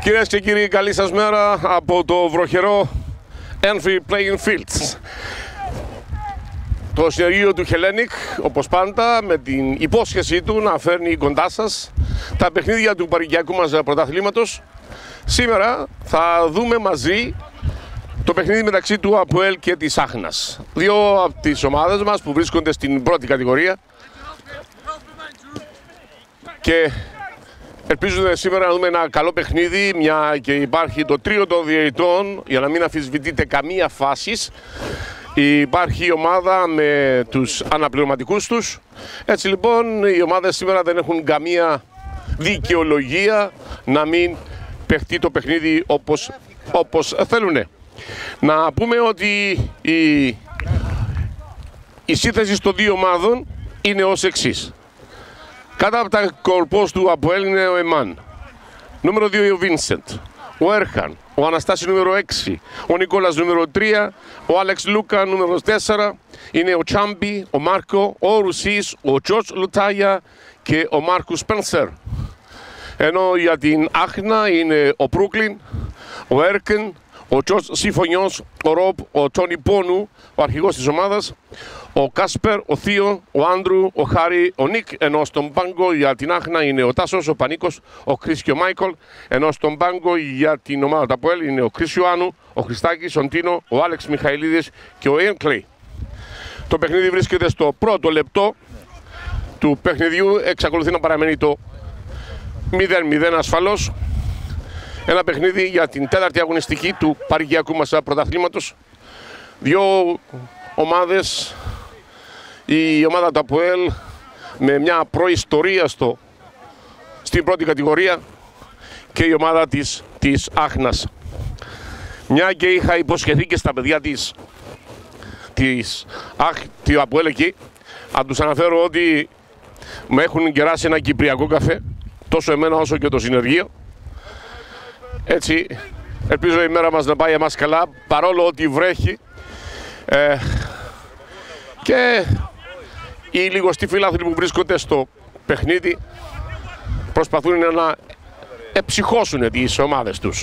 Κυρίες και κύριοι, καλή σας μέρα από το βροχερό Enfield Playing Fields. Το συνεργείο του Hellenic, όπως πάντα, με την υπόσχεσή του να φέρνει κοντά σας τα παιχνίδια του παροικιακού μας πρωταθλήματος. Σήμερα θα δούμε μαζί το παιχνίδι μεταξύ του ΑΠΟΕΛ και της Άχνας. Δύο από τις ομάδες μας που βρίσκονται στην πρώτη κατηγορία και ελπίζουμε σήμερα να δούμε ένα καλό παιχνίδι, μια και υπάρχει το τρίο των διαιτητών, για να μην αμφισβητείτε καμία φάση. Υπάρχει η ομάδα με τους αναπληρωματικούς τους. Έτσι λοιπόν οι ομάδες σήμερα δεν έχουν καμία δικαιολογία να μην παιχτεί το παιχνίδι όπως θέλουν. Να πούμε ότι η σύνθεση των δύο ομάδων είναι ως εξής. Κάτω από τα κορπός του ΑΠΟΕΛ είναι ο Εμάν. Νούμερο 2 ο Βίνσεντ, ο Έρχαν, ο Αναστάση νούμερο 6, ο Νικόλας νούμερο 3, ο Άλεξ Λούκα νούμερο 4, είναι ο Τσάμπι, ο Μάρκο, ο Ρουσίς, ο Τζορτζ Λουτάγια και ο Μάρκους Σπένσερ. Ενώ για την Άχνα είναι ο Μπρούκλιν, ο Έρκεν, ο Τζορτζ Σιφωνιός, ο Ροπ, ο Τόνι Πόνου, ο αρχηγός της ομάδας, ο Κάσπερ, ο Θείο, ο Άντρου, ο Χάρη, ο Νίκ, ενώ στον πάγκο για την Άχνα είναι ο Τάσος, ο Πανίκος, ο Κρίς και ο Μάικολ, ενώ στον πάγκο για την ομάδα του ΑΠΟΕΛ είναι ο Κρίς Ιωάννου, ο Χριστάκης, ο Ντίνο, ο Άλεξ Μιχαηλίδης και ο Ιαν Κλέι. Το παιχνίδι βρίσκεται στο πρώτο λεπτό του παιχνιδιού, εξακολουθεί να παραμένει το 0-0 ασφαλώς. Ένα παιχνίδι για την τέταρτη αγωνιστική του παροικιακού μας πρωταθλήματος. Δύο ομάδες, η ομάδα του ΑΠΟΕΛ με μια προϊστορία στην πρώτη κατηγορία και η ομάδα της Άχνας. Μια και είχα υποσχεθεί και στα παιδιά της ΑΠΟΕΛ εκεί, να τους αναφέρω ότι με έχουν κεράσει ένα κυπριακό καφέ, τόσο εμένα όσο και το συνεργείο. Έτσι, ελπίζω η μέρα μας να πάει εμάς καλά, παρόλο ότι βρέχει. Και οι λιγοστοί φιλάθλοι που βρίσκονται στο παιχνίδι προσπαθούν να εψυχώσουν τις ομάδες τους.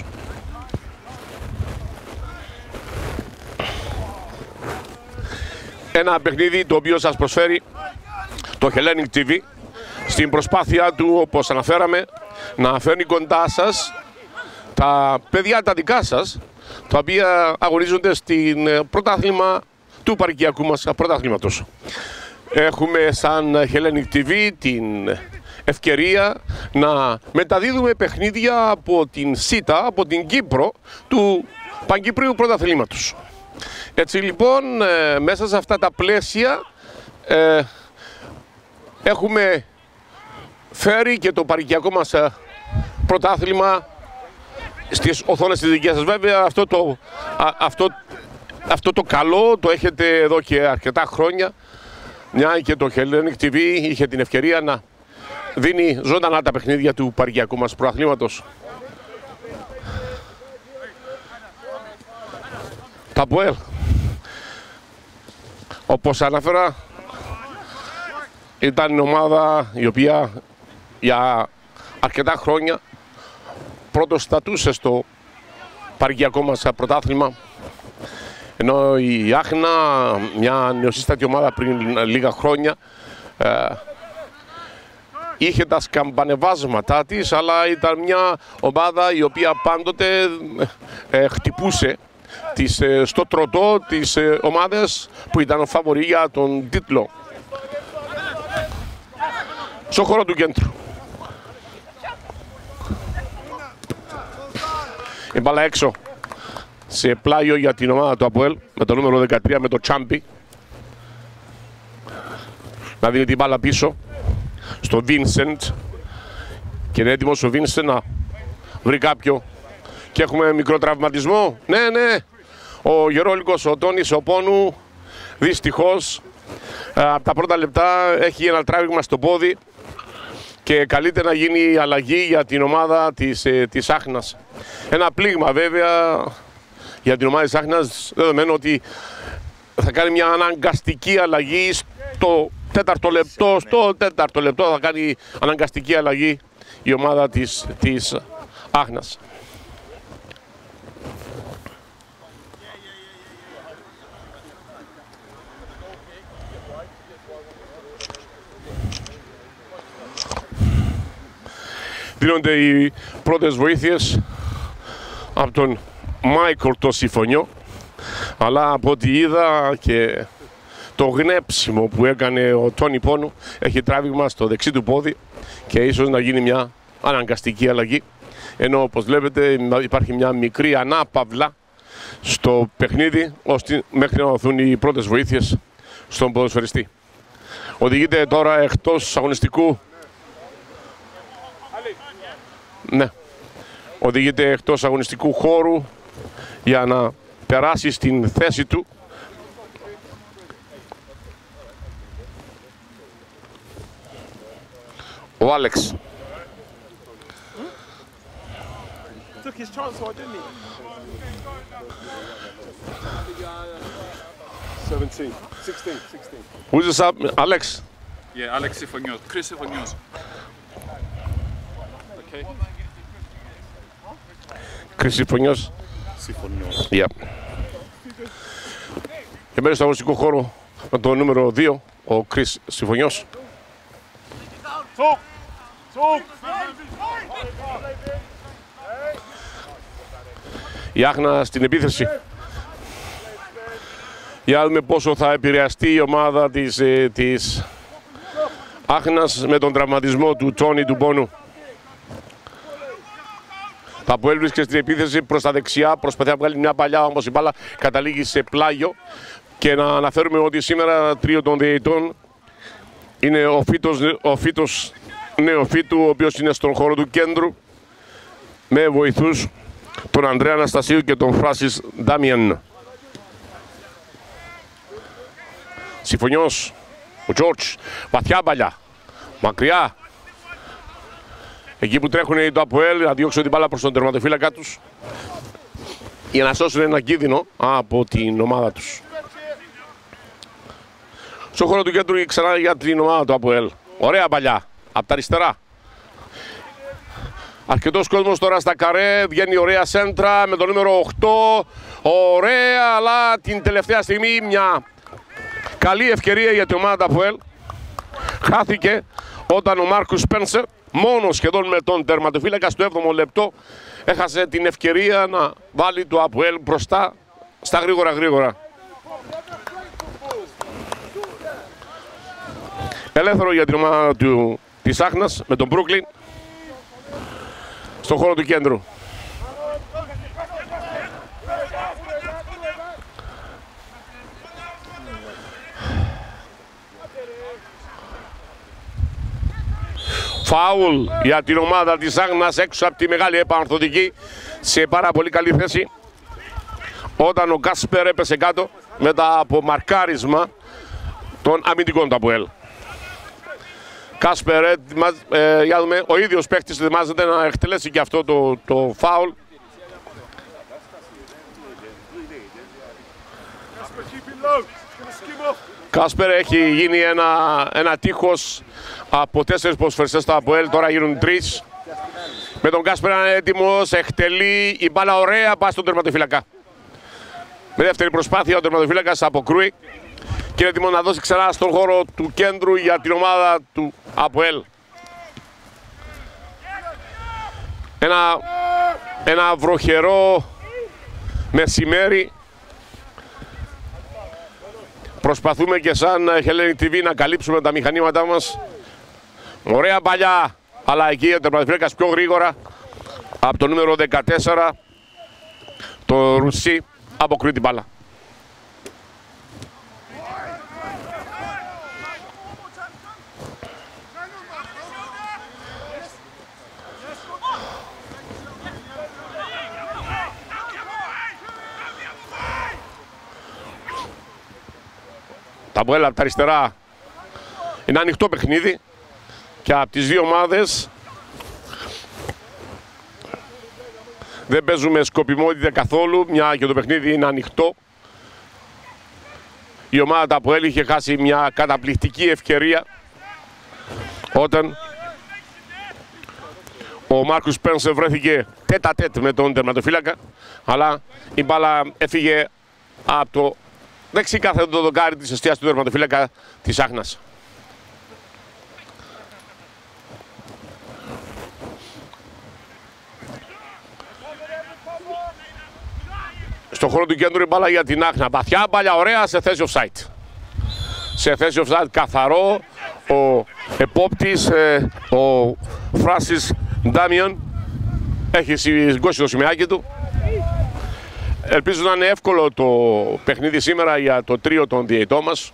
Ένα παιχνίδι το οποίο σας προσφέρει το Hellenic TV στην προσπάθειά του, όπως αναφέραμε, να φέρνει κοντά σας τα παιδιά τα δικά σας, τα οποία αγωνίζονται στην πρωτάθλημα του παροικιακού μας πρωταθλήματος. Έχουμε σαν Hellenic TV την ευκαιρία να μεταδίδουμε παιχνίδια από την ΣΥΤΑ, από την Κύπρο, του Παγκυπρίου Πρωταθλήματος. Έτσι λοιπόν, μέσα σε αυτά τα πλαίσια έχουμε φέρει και το παροικιακό μας πρωτάθλημα στις οθόνες της δικές σας. Βέβαια αυτό το καλό το έχετε εδώ και αρκετά χρόνια, μια και το Hellenic TV είχε την ευκαιρία να δίνει ζωντανά τα παιχνίδια του παροικιακού μας πρωταθλήματος. Τα ΑΠΟΕΛ, όπως αναφέρα, ήταν η ομάδα η οποία για αρκετά χρόνια πρωτοστατούσε στο παροικιακό μας πρωτάθλημα, ενώ η Άχνα, μια νεοσύστατη ομάδα πριν λίγα χρόνια, είχε τα σκαμπανεβάσματά της, αλλά ήταν μια ομάδα η οποία πάντοτε χτυπούσε στο τροτό τις ομάδες που ήταν φαβορί για τον τίτλο. Στο χώρο του κέντρου. Η μπάλα έξω σε πλάγιο για την ομάδα του ΑΠΟΕΛ με το νούμερο 13, με το Τσάμπι. Να δίνει την μπάλα πίσω στο Βίνσεντ και είναι έτοιμος ο Βίνσεντ να βρει κάποιο. Και έχουμε μικρό τραυματισμό. Ναι, ο Γερόλικος, ο Τόνις, ο Πόνου, δυστυχώς από τα πρώτα λεπτά έχει ένα τράβηγμα στο πόδι και καλείται να γίνει η αλλαγή για την ομάδα της Άχνας. Ένα πλήγμα βέβαια για την ομάδα της Άχνας, δεδομένου ότι θα κάνει μια αναγκαστική αλλαγή στο τέταρτο λεπτό. Στο τέταρτο λεπτό θα κάνει αναγκαστική αλλαγή η ομάδα της Άχνας. Δίνονται οι πρώτες βοήθειες από τον Μάικλ το Συμφωνιό, αλλά από ό,τι είδα και το γνέψιμο που έκανε ο Τόνι Πόνου, έχει τράβηγμα στο δεξί του πόδι και ίσως να γίνει μια αναγκαστική αλλαγή, ενώ όπως βλέπετε υπάρχει μια μικρή ανάπαυλα στο παιχνίδι ώστε μέχρι να δοθούν οι πρώτες βοήθειες στον ποδοσφαιριστή. Οδηγείται τώρα εκτός αγωνιστικού. Ναι. Οδηγείται εκτός αγωνιστικού χώρου για να περάσει στην θέση του ο Άλεξ. Who's this up? Alex? Yeah, Alex Συμφωνιός. Chris Συμφωνιός. Okay. Chris Συμφωνιός. Yeah. Και μέσα στο αγωνιστικό χώρο με το νούμερο 2, ο Chris Συμφωνιός. Η Άχνα στην επίθεση. Για να δούμε πόσο θα επηρεαστεί η ομάδα της Άχνας με τον τραυματισμό του Τόνι του Πόνου. Τα Αποέλ βρίσκεται στην επίθεση προς τα δεξιά, προσπαθεί να βγάλει μια παλιά, όμως η μπάλα καταλήγει σε πλάγιο. Και να αναφέρουμε ότι σήμερα τρίο των διαιτητών είναι ο Φίτος Νεοφίτου, ο οποίος είναι στον χώρο του κέντρου, με βοηθούς τον Ανδρέα Αναστασίου και τον Φράσις Ντάμιαν. Συμφωνιός, ο Τζόρτζ, βαθιά παλιά, μακριά. Εκεί που τρέχουν οι το Αποέλ, να διώξουν την μπάλα προς τον τερματοφύλακα τους για να σώσουν ένα κίνδυνο από την ομάδα τους. Στο χώρο του κέντρου ξανά για την ομάδα του Αποέλ. Ωραία παλιά, από τα αριστερά. Αρκετός κόσμος τώρα στα καρέ, βγαίνει ωραία σέντρα με το νούμερο 8. Ωραία, αλλά την τελευταία στιγμή μια καλή ευκαιρία για την ομάδα του Αποέλ χάθηκε όταν ο Μάρκους Σπένσερ, μόνο σχεδόν με τον τερματοφύλακα στο 7ο λεπτό, έχασε την ευκαιρία να βάλει το Αποέλ μπροστά στα γρήγορα. Ελεύθερο για την ομάδα της Άχνας με τον Μπρούκλιν στον χώρο του κέντρου. Φάουλ για την ομάδα της Άχνας έξω από τη μεγάλη επανορθωτική, σε πάρα πολύ καλή θέση, όταν ο Κάσπερ έπεσε κάτω μετά από μαρκάρισμα των αμυντικών του Αποέλ. Κάσπερ, για δούμε, ο ίδιος παίκτης ετοιμάζεται να εκτελέσει και αυτό το φάουλ. Κάσπερ, έχει γίνει ένα τείχος από 4 ποδοσφαιριστές στο Αποέλ, τώρα γίνουν 3. Με τον Κάσπερ να είναι έτοιμος, εκτελεί η μπάλα ωραία, πάει στον τερματοφύλακα. Με δεύτερη προσπάθεια ο τερματοφύλακας αποκρούει και είναι έτοιμο να δώσει ξανά στον χώρο του κέντρου για την ομάδα του Αποέλ. Ένα βροχερό μεσημέρι. Προσπαθούμε και σαν Hellenic TV να καλύψουμε τα μηχανήματά μας. Ωραία παλιά, αλλά εκεί ο τερματοφύλακας πιο γρήγορα από το νούμερο 14, το Ρουσί, αποκρούει την μπάλα. Τα Αποέλ από τα αριστερά είναι ανοιχτό παιχνίδι και από τις δύο ομάδες δεν παίζουμε σκοπιμότητα καθόλου, μια και το παιχνίδι είναι ανοιχτό. Η ομάδα του Αποέλ είχε χάσει μια καταπληκτική ευκαιρία όταν ο Μάρκους Σπένσερ βρέθηκε τέτα-τέτ με τον τερματοφύλακα, αλλά η μπάλα έφυγε από το δεξί κάθετο δοκάρι της εστίας του τερματοφύλακα της Άχνας. Στο χώρο του κέντρου η μπάλα για την Άχνα. Βαθιά μπάλια, ωραία, σε θέση offside. Σε θέση offside καθαρό. Ο επόπτης, ο Φράνσις Ντάμιον, έχει σηκώσει το σημαίακι του. Ελπίζω να είναι εύκολο το παιχνίδι σήμερα για το τρίο των διαιτητών μας.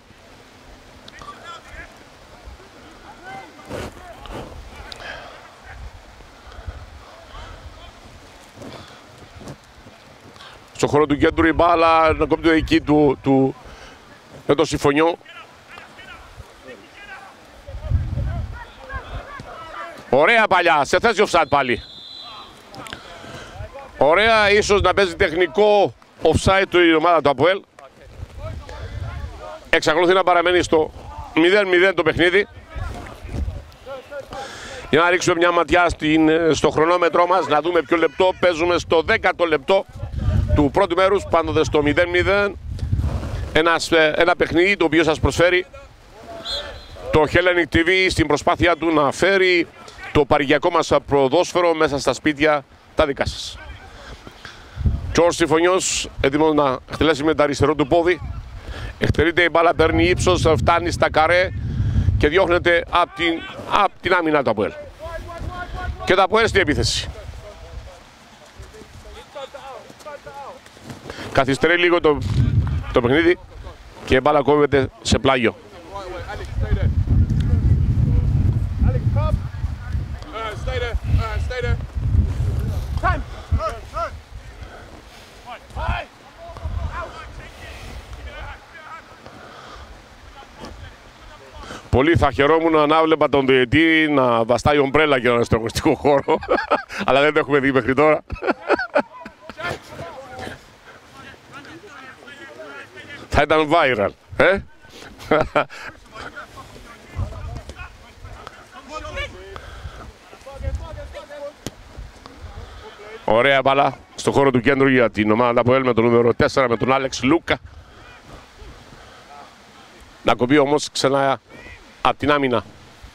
Στο χώρο του κέντρου η μπάλα να κόβει το εκεί του με το συμφωνιό. Ωραία παλιά, σε θέση offside πάλι. Ωραία, ίσως να παίζει τεχνικό offside του η ομάδα του ΑΠΟΕΛ. Εξακολουθεί να παραμένει στο 0-0 το παιχνίδι. Για να ρίξουμε μια ματιά στο χρονόμετρό μας, να δούμε ποιο λεπτό παίζουμε. Στο 10ο λεπτό του πρώτου μέρους, πάντοτε στο 0-0. Ένα παιχνίδι το οποίο σας προσφέρει το Hellenic TV στην προσπάθεια του να φέρει το παρηγιακό μας ποδόσφαιρο μέσα στα σπίτια τα δικά σας. Τζορς Συμφωνιός έτοιμος να εκτελέσει με το αριστερό του πόδι. Εκτερείται η μπάλα, παίρνει ύψος, φτάνει στα καρέ και διώχνεται από την άμυνα του ΑΠΟΕΛ. Και το ΑΠΟΕΛ στην επίθεση. Καθυστερεί λίγο το παιχνίδι και η μπάλα κόβεται σε πλάγιο. Πολύ θα χαιρόμουν να βλέπα τον διαιτή να βαστάει ομπρέλα για ένα στεγνωστικό χώρο, αλλά δεν το έχουμε δει μέχρι τώρα. Θα ήταν viral, Ωραία μπάλα στο χώρο του κέντρου για την ομάδα ΑΠΟΕΛ με το νούμερο 4 με τον Άλεξ Λούκα. Να κοπεί όμως ξανά από την άμυνα.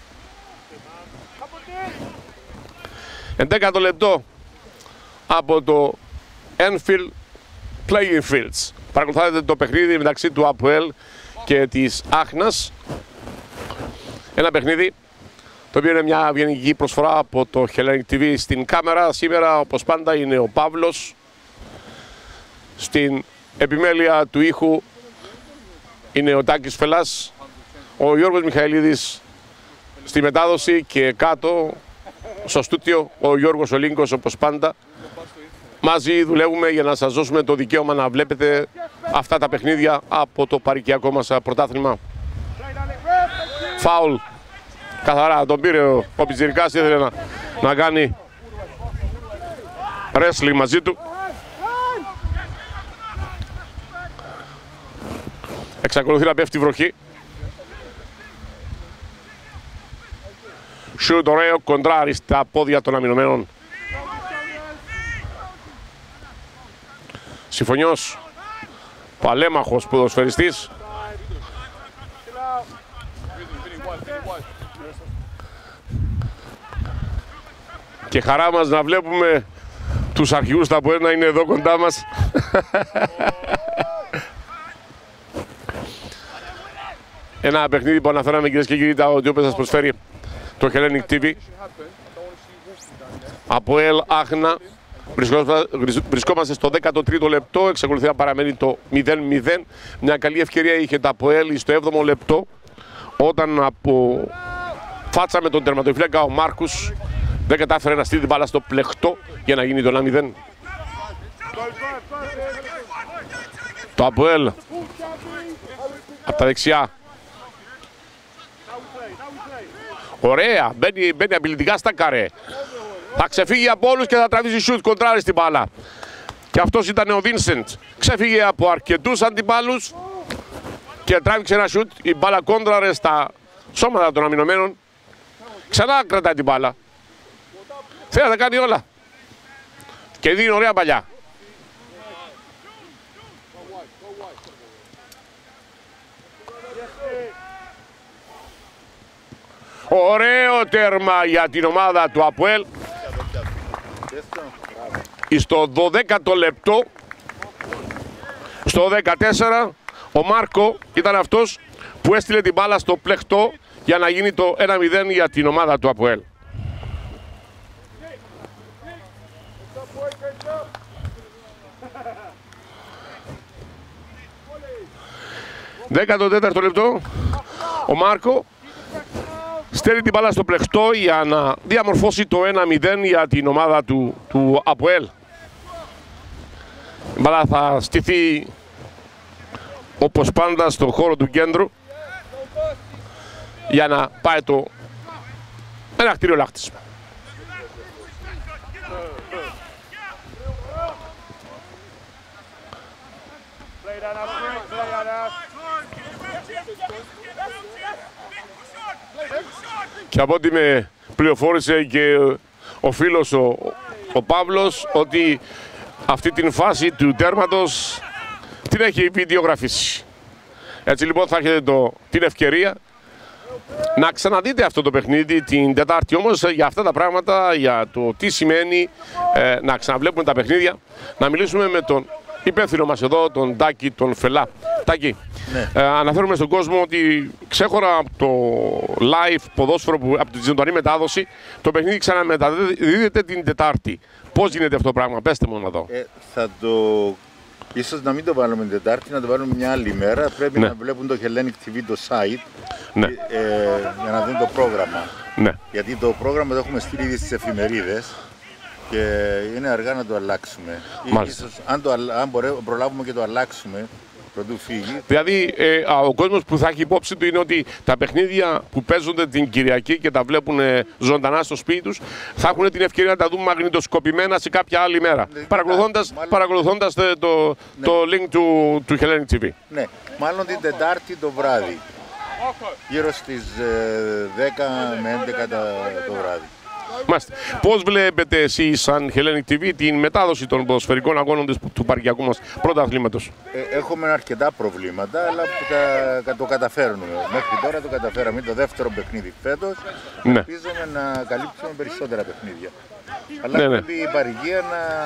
11ο λεπτό από το Enfield Playing Fields. Παρακολουθάτε το παιχνίδι μεταξύ του ΑΠΟΕΛ και της Άχνας. Ένα παιχνίδι το οποίο είναι μια ευγενική προσφορά από το Hellenic TV στην κάμερα. Σήμερα, όπως πάντα, είναι ο Παύλος. Στην επιμέλεια του ήχου είναι ο Τάκης Φελάς, ο Γιώργος Μιχαηλίδης στη μετάδοση και κάτω στο στούτιο ο Γιώργος Ολίνκος, όπως πάντα. Μαζί δουλεύουμε για να σας δώσουμε το δικαίωμα να βλέπετε αυτά τα παιχνίδια από το παροικιακό μας πρωτάθλημα. Φάουλ. Καθαρά τον πήρε ο Πιτσιρικάς, ήθελε να κάνει wrestling μαζί του. Εξακολουθεί να πέφτει η βροχή. Σουτ ωραίο, κοντράρι στα πόδια των αμυνωμένων. Συμφωνιός, παλέμαχος ποδοσφαιριστής. Και χαρά μας να βλέπουμε τους αρχηγούς τα ΑΠΟΕΛ να είναι εδώ κοντά μας. Ένα παιχνίδι που αναφέραμε, κυρίες και κύριοι, ότι όπως σας προσφέρει το Hellenic TV. ΑΠΟΕΛ Άχνα. Βρισκόμαστε στο 13ο λεπτό, εξακολουθεί να παραμένει το 0-0. Μια καλή ευκαιρία είχε τα ΑΠΟΕΛ στο 7ο λεπτό, όταν από φάτσα με τον τερματοφύλακα ο Μάρκους δεν κατάφερε να στείλει την μπάλα στο πλεχτό για να γίνει το 1-0. Το ΑΠΟΕΛ από τα δεξιά. Ωραία, μπαίνει απειλητικά στα καρέ. Θα ξεφύγει από όλους και θα τραβήσει σουτ, κοντράρει στην μπάλα. Και αυτός ήταν ο Βίνσεντ. Ξέφυγε από αρκετούς αντιπάλους και τράβηξε ένα σουτ. Η μπάλα κόντραρε στα σώματα των αμυνωμένων. Ξανά κρατάει την μπάλα. Θέλει να τα κάνει όλα. Και δίνει ωραία παλιά. Ωραίο τέρμα για την ομάδα του ΑΠΟΕΛ. Στο 12ο λεπτό Στο 14 ο Μάρκο ήταν αυτός που έστειλε την μπάλα στο πλεχτό για να γίνει το 1-0 για την ομάδα του ΑΠΟΕΛ. 14ο λεπτό, ο Μάρκο στέλνει την μπάλα στο πλεχτό για να διαμορφώσει το 1-0 για την ομάδα του ΑΠΟΕΛ. Η μπάλα θα στηθεί όπως πάντα στο χώρο του κέντρου για να πάει ένα κτίριο λάκτισμα. Και από ό,τι με πληροφόρησε και ο φίλος ο Παύλος, ότι αυτή την φάση του τέρματος την έχει βιντεογραφήσει. Έτσι λοιπόν θα έχετε την ευκαιρία να ξαναδείτε αυτό το παιχνίδι την Τετάρτη. Όμως για αυτά τα πράγματα, για το τι σημαίνει να ξαναβλέπουμε τα παιχνίδια, να μιλήσουμε με τον υπεύθυνο μας εδώ, τον Τάκη, τον Φελά. Τάκη, ναι. Αναφέρουμε στον κόσμο ότι ξέχωρα από το live ποδόσφαιρο, από τη ζωντανή μετάδοση, το παιχνίδι ξαναμεταδίδεται την Τετάρτη. Πώς γίνεται αυτό το πράγμα, πέστε μου να δω. Ίσως να μην το βάλουμε την Τετάρτη, να το βάλουμε μια άλλη μέρα. Πρέπει να βλέπουν το Hellenic TV, το site, για να δουν το πρόγραμμα. Ναι. Γιατί το πρόγραμμα το έχουμε στείλει ήδη στις εφημερίδες και είναι αργά να το αλλάξουμε. Ίσως, αν προλάβουμε και το αλλάξουμε, πρωτού φύγει. Δηλαδή, ο κόσμος που θα έχει υπόψη του είναι ότι τα παιχνίδια που παίζονται την Κυριακή και τα βλέπουν ζωντανά στο σπίτι τους, θα έχουν την ευκαιρία να τα δουν μαγνητοσκοπημένα σε κάποια άλλη μέρα. Παρακολουθώντας το link του Hellenic TV. Ναι, μάλλον την Τετάρτη το βράδυ. Γύρω στις 10 με 11 το βράδυ. Μάλιστα. Πώς βλέπετε εσείς σαν Hellenic TV την μετάδοση των ποδοσφαιρικών αγώνων του παρκιακού μας πρωταθλήματος? Έχουμε αρκετά προβλήματα, αλλά το καταφέρνουμε. Μέχρι τώρα το καταφέραμε. Το δεύτερο παιχνίδι φέτος. Ελπίζουμε να καλύψουμε περισσότερα παιχνίδια. Αλλά πρέπει η παροικία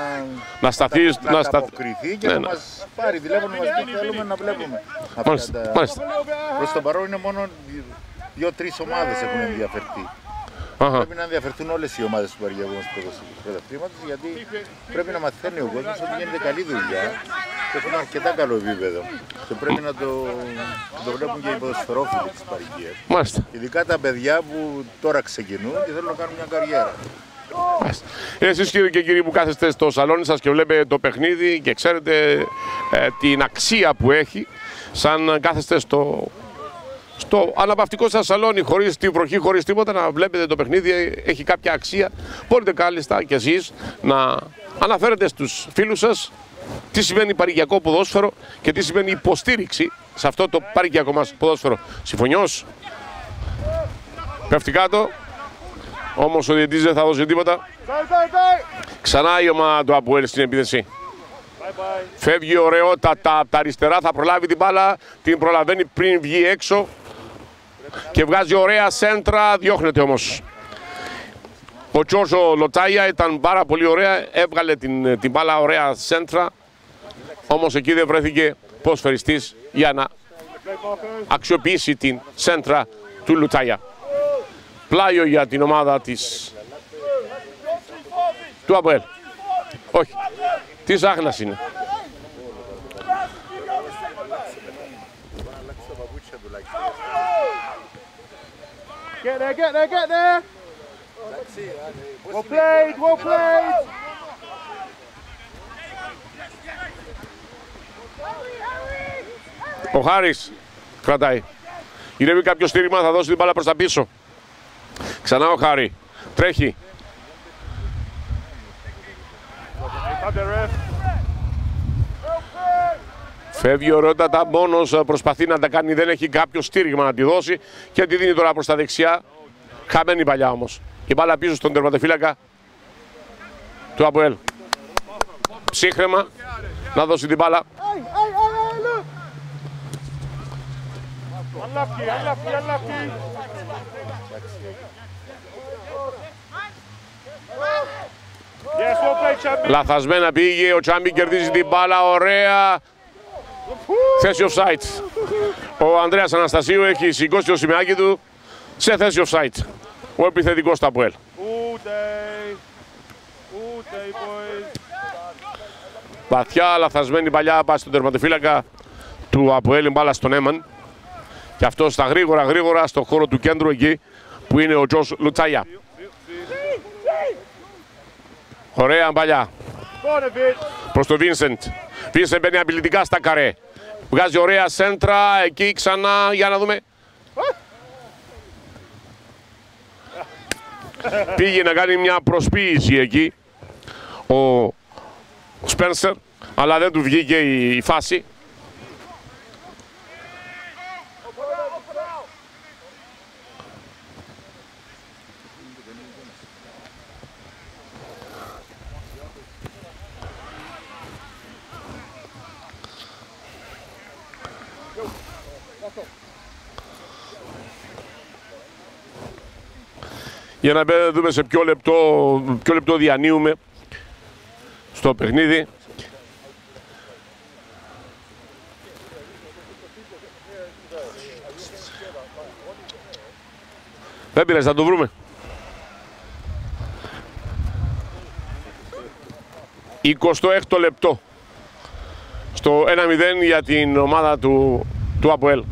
να αποκριθεί και να μας πάρει τηλέφωνο, μας πει θέλουμε να βλέπουμε. Προς το παρόν είναι μόνο 2-3 ομάδες έχουν ενδιαφερθεί. Πρέπει να ενδιαφερθούν όλες οι ομάδες του παροικιακού μας πρωταθλήματος, γιατί πρέπει να μαθαίνει ο κόσμος ότι γίνεται καλή δουλειά και έχουμε αρκετά καλό επίπεδο. Και πρέπει να το βλέπουν και οι ποδοσφαιρόφιλοι της παροικίας. Ειδικά τα παιδιά που τώρα ξεκινούν και θέλουν να κάνουν μια καριέρα. Εσείς και κύριοι που κάθεστε στο σαλόνι σας και βλέπετε το παιχνίδι και ξέρετε την αξία που έχει, σαν κάθεστε στο αναπαυτικό σας σαλόνι, χωρίς την βροχή, χωρίς τίποτα, να βλέπετε το παιχνίδι, έχει κάποια αξία. Μπορείτε κάλλιστα κι εσείς να αναφέρετε στους φίλους σας τι σημαίνει παροικιακό ποδόσφαιρο και τι σημαίνει υποστήριξη σε αυτό το παροικιακό μας ποδόσφαιρο. Συμφωνιός, πέφτει κάτω, όμως ο διαιτητής δεν θα δώσει τίποτα. Ξανά η ομάδα του ΑΠΟΕΛ στην επίθεση. Φεύγει ωραιότατα από τα αριστερά, θα προλάβει την μπάλα, την προλαβαίνει πριν βγει έξω και βγάζει ωραία σέντρα, διώχνεται όμως. Ο Τζόρζο Λοτσάια ήταν πάρα πολύ ωραία, έβγαλε την μπάλα ωραία σέντρα, όμως εκεί δεν βρέθηκε ποδοσφαιριστής για να αξιοποιήσει την σέντρα του Λοτσάια. Πλάιο για την ομάδα του ΑΠΟΕΛ. Όχι, της Άχνας είναι. Get there, get there, get there! Well played, well played! Ο Χάρης κρατάει. Γυρεύει κάποιο στήριγμα, θα δώσει την μπάλα προς τα πίσω. Ξανά ο Χάρη. Τρέχει. Φεύγει ωραιότατα, μόνος προσπαθεί να τα κάνει, δεν έχει κάποιο στήριγμα να τη δώσει και τη δίνει τώρα προς τα δεξιά. Χαμένη παλιά όμως. Η μπάλα πίσω στον τερματοφύλακα του ΑΠΟΕΛ. Ψύχρεμα να δώσει την μπάλα. Λαθασμένα πήγε, ο Τσάμπι κερδίζει την μπάλα, ωραία. Θέση offside. Ο Ανδρέας Αναστασίου έχει σηκώσει το σημαίακι του σε θέση offside. Ο επιθετικός του ΑΠΟΕΛ. Βαθιά λαθασμένη παλιά πάση στον τερματοφύλακα του ΑΠΟΕΛ, μπάλα στον Έμαν. Και αυτό στα γρήγορα στο χώρο του κέντρου εκεί που είναι ο Τζος Λουτσάγια. Ωραία παλιά. Προς το Βίνσεντ. Βίνσεντ μπαίνει απειλητικά στα καρέ. Βγάζει ωραία σέντρα, εκεί ξανά, για να δούμε. Πήγε να κάνει μια προσποίηση εκεί ο Σπένσερ, αλλά δεν του βγήκε η φάση. Για να δούμε σε ποιο λεπτό διανύουμε στο παιχνίδι. Δεν πειράζει, θα το βρούμε. 26ο λεπτό. Στο 1-0 για την ομάδα του ΑΠΟΕΛ.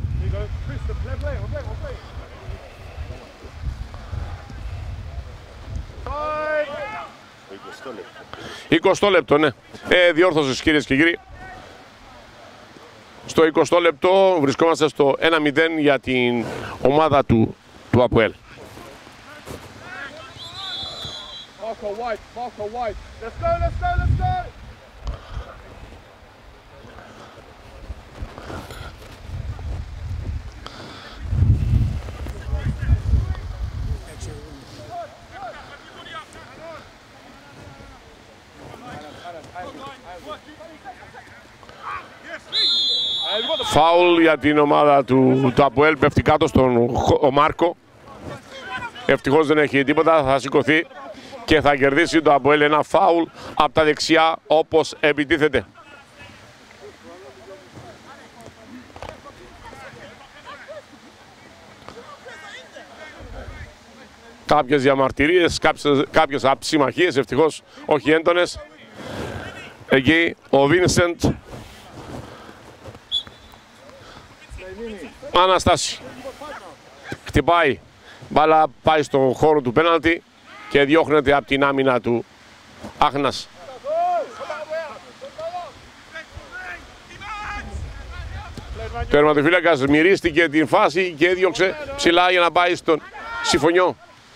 20 λεπτό, ναι. Διόρθωσες κυρίες και κύριοι. Στο 20 λεπτό βρισκόμαστε στο 1-0 για την ομάδα του ΑΠΟΕΛ. Φάουλ για την ομάδα του ΑΠΟΕΛ, πέφτει κάτω στον Μάρκο. Ευτυχώς δεν έχει τίποτα, θα σηκωθεί και θα κερδίσει το ΑΠΟΕΛ ένα φάουλ από τα δεξιά όπως επιτίθεται. Κάποιες διαμαρτυρίες, κάποιες συμμαχίες, ευτυχώς όχι έντονες. Εκεί ο Βίνσεντ Αναστάση. Χτυπάει. Μπάλα πάει στον χώρο του πέναλτι και διώχνεται από την άμυνα του Άχνας. Τερματοφύλακας μυρίστηκε την φάση και έδιωξε ψηλά για να πάει στον Συμφωνιό.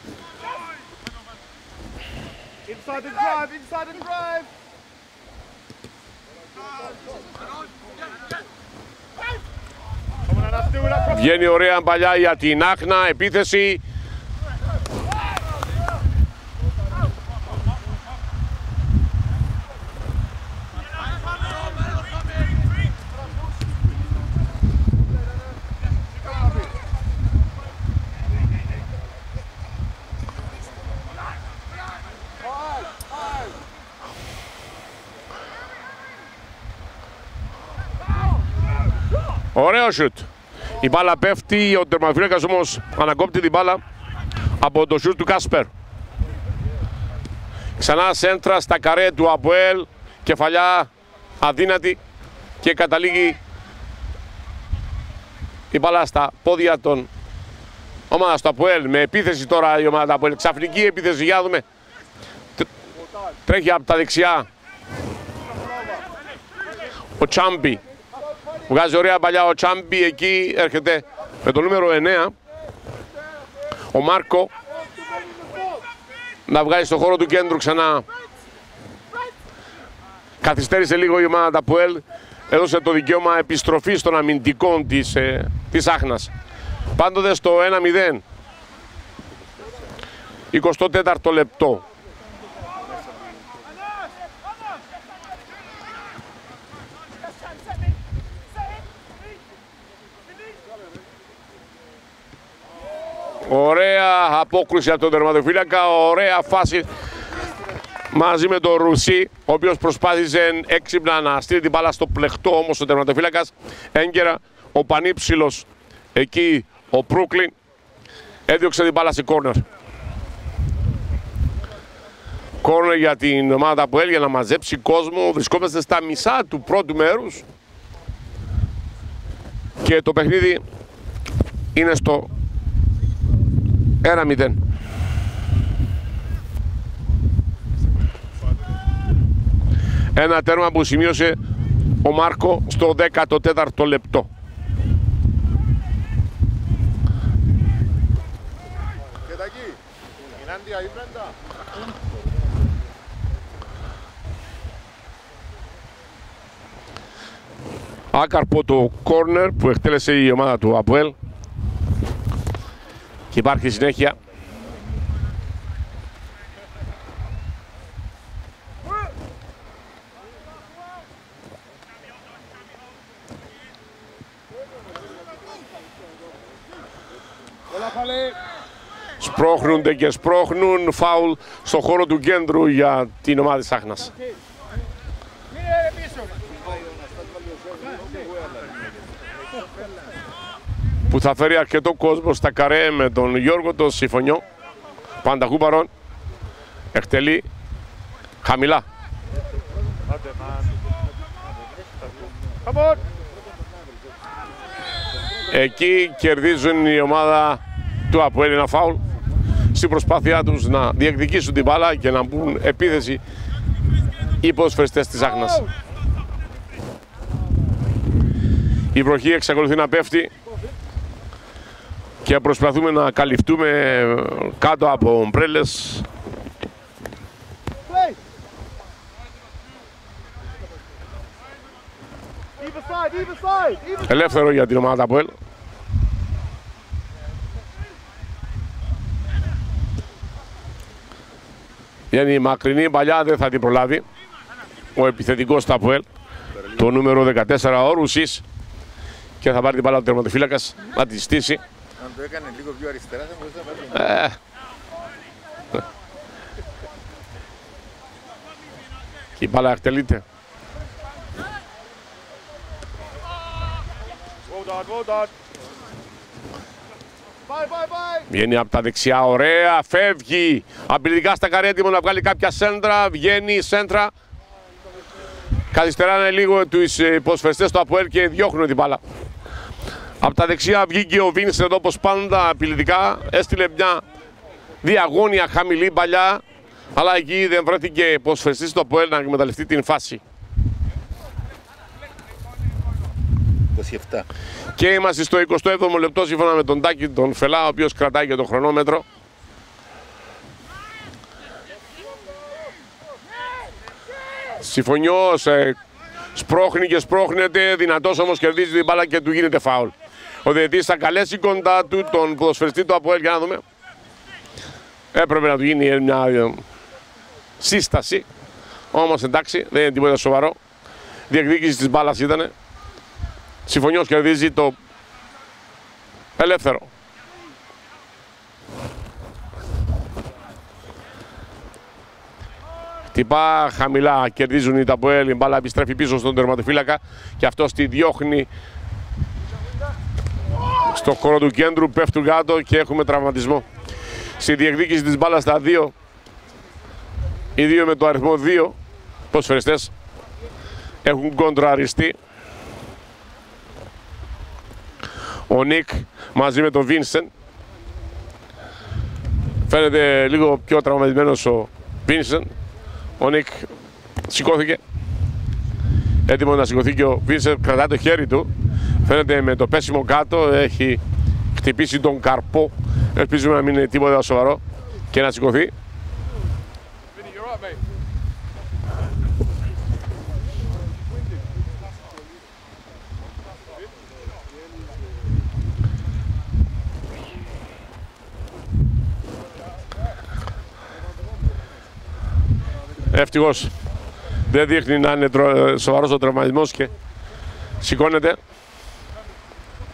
Βγαίνει ωραία παλιά για την Άχνα, επίθεση. Ωραίο σουτ. Η μπάλα πέφτει, ο τερματοφύλακας όμως ανακόπτει την μπάλα από το σουτ του Κάσπερ. Ξανά σέντρα στα καρέ του ΑΠΟΕΛ, κεφαλιά αδύνατη και καταλήγει η μπάλα στα πόδια των ομάδας του ΑΠΟΕΛ. Με επίθεση τώρα η ομάδα του ΑΠΟΕΛ, ξαφνική επίθεση, για να δούμε. Τρέχει από τα δεξιά ο Τσάμπι. Βγάζει ωραία παλιά ο Τσάμπι, εκεί έρχεται με το νούμερο 9 ο Μάρκο να βγάζει στο χώρο του κέντρου ξανά. Καθυστέρησε λίγο η ομάδα του ΑΠΟΕΛ, έδωσε το δικαίωμα επιστροφής των αμυντικών της Άχνας. Πάντοτε στο 1-0. 24ο λεπτό. Ωραία απόκρουση από τον τερματοφύλακα, ωραία φάση μαζί με τον Ρουσί, ο οποίος προσπάθησε έξυπνα να στείλει την μπάλα στο πλεχτό, όμως ο τερματοφύλακας έγκαιρα, ο πανύψηλος εκεί, ο Προύκλιν, έδιωξε την μπάλα σε κόρνερ. Κόρνερ για την ομάδα που έλειε να μαζέψει κόσμο. Βρισκόμαστε στα μισά του πρώτου μέρους και το παιχνίδι είναι στο 1-0. Ένα τέρμα που σημείωσε ο Μάρκο στο 14ο λεπτό. Άκαρπο το κόρνερ που εκτέλεσε η ομάδα του ΑΠΟΕΛ και υπάρχει συνέχεια. Σπρώχνονται και σπρώχνουν, φάουλ στο χώρο του κέντρου για την ομάδα της Άχνας. Που θα φέρει αρκετό κόσμο στα καρέ με τον Γιώργο τον Συμφωνιό. Πανταχού παρόν. Εκτελεί χαμηλά. Εκεί κερδίζουν η ομάδα του ΑΠΟΕΛ ένα φάουλ στην προσπάθειά τους να διεκδικήσουν την μπάλα και να μπουν επίθεση οι ποδοσφαιριστές της Άχνας. Η βροχή εξακολουθεί να πέφτει και προσπαθούμε να καλυφτούμε κάτω από ομπρέλες. Ελεύθερο για την ομάδα ΑΠΟΕΛ. Η μακρινή παλιά δεν θα την προλάβει ο επιθετικός του ΑΠΟΕΛ, το νούμερο 14, ο Ρουσής, και θα πάρει την μπάλα του τερματοφύλακας να τη στήσει. Αν το έκανε λίγο πιο αριστερά θα μπορούσε να πάρει. Και η μπάλα εκτελείται. Βγαίνει από τα δεξιά, ωραία, φεύγει απειλητικά στα καρέ, έτοιμο να βγάλει κάποια σέντρα, βγαίνει η σέντρα. Καθυστεράνε λίγο τους ποδοσφαιριστές του ΑΠΟΕΛ και διώχνουν την μπάλα. Από τα δεξιά βγήκε ο Βίνσεντ όπως πάντα απειλητικά, έστειλε μια διαγώνια χαμηλή παλιά, αλλά εκεί δεν βρέθηκε ποδοσφαιριστής του ΑΠΟΕΛ να εκμεταλλευτεί την φάση. 27. Και είμαστε στο 27ο λεπτό σύμφωνα με τον Τάκη τον Φελά, ο οποίος κρατάει και το χρονόμετρο. Συμφωνιός σπρώχνει και σπρώχνεται, δυνατός όμως κερδίζει την μπάλα και του γίνεται φάουλ. Ο διαιτητής θα καλέσει κοντά του τον ποδοσφαιριστή του ΑΠΟΕΛ για να δούμε. Έπρεπε να του γίνει μια σύσταση, όμως εντάξει, δεν είναι τίποτα σοβαρό. Διεκδίκηση της μπάλας ήτανε. Συμφωνιός κερδίζει το ελεύθερο. Χτυπά χαμηλά, κερδίζουν οι ΑΠΟΕΛ, η μπάλα επιστρέφει πίσω στον τερματοφύλακα και αυτός τη διώχνει στο χώρο του κέντρου, πέφτουν κάτω και έχουμε τραυματισμό. Στη διεκδίκηση της μπάλας στα δύο, οι δύο με το αριθμό 2 ποδοσφαιριστές έχουν κοντραριστεί. Ο Νίκ μαζί με τον Βίνσεντ. Φαίνεται λίγο πιο τραυματισμένος ο Βίνσεντ. Ο Νίκ σηκώθηκε. Έτοιμο να σηκωθεί και ο Βίνσεντ κρατάει το χέρι του. Φαίνεται με το πέσιμο κάτω έχει χτυπήσει τον καρπό. Ελπίζουμε να μην είναι τίποτα σοβαρό και να σηκωθεί. Ευτυχώς δεν δείχνει να είναι σοβαρός ο τραυματισμός και σηκώνεται.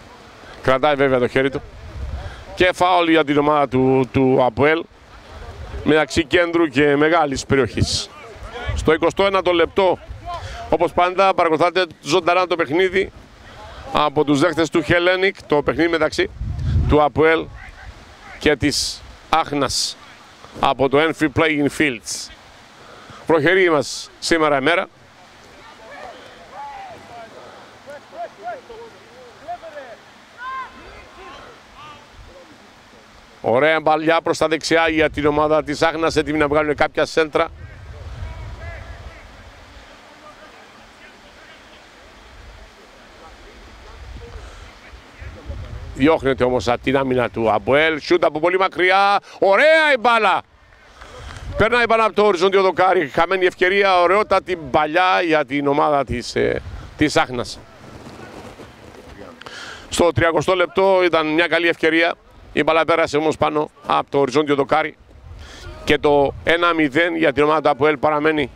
Κρατάει βέβαια το χέρι του. Και φάουλ για την ομάδα του ΑΠΟΕΛ. μεταξύ κέντρου και μεγάλης περιοχής. Στο 21ο λεπτό, όπως πάντα, παρακολουθάτε ζωντανά το παιχνίδι από τους δέχτες του Hellenic, το παιχνίδι μεταξύ του ΑΠΟΕΛ και της Άχνας από το Enfree Playing Fields. Προχερή μας σήμερα ημέρα. Ωραία μπαλιά προς τα δεξιά για την ομάδα της Άχνας, έτοιμη να βγάλουν κάποια σέντρα. Διώχνεται όμως από την άμυνα του ΑΠΟΕΛ, σούτ από πολύ μακριά, ωραία η μπάλα. Περνάει πάνω από το οριζόντιο δοκάρι, χαμένη ευκαιρία, ωραιότατη μπαλιά για την ομάδα της Άχνας. Στο 30 λεπτό ήταν μια καλή ευκαιρία, η μπάλα πέρασε όμως πάνω από το οριζόντιο δοκάρι και το 1-0 για την ομάδα του ΑΠΟΕΛ παραμένει.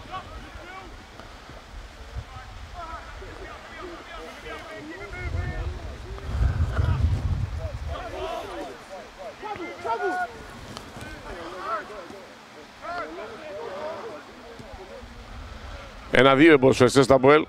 Ένα-δύο εμποσφαιστές στα ΑΠΟΕΛ.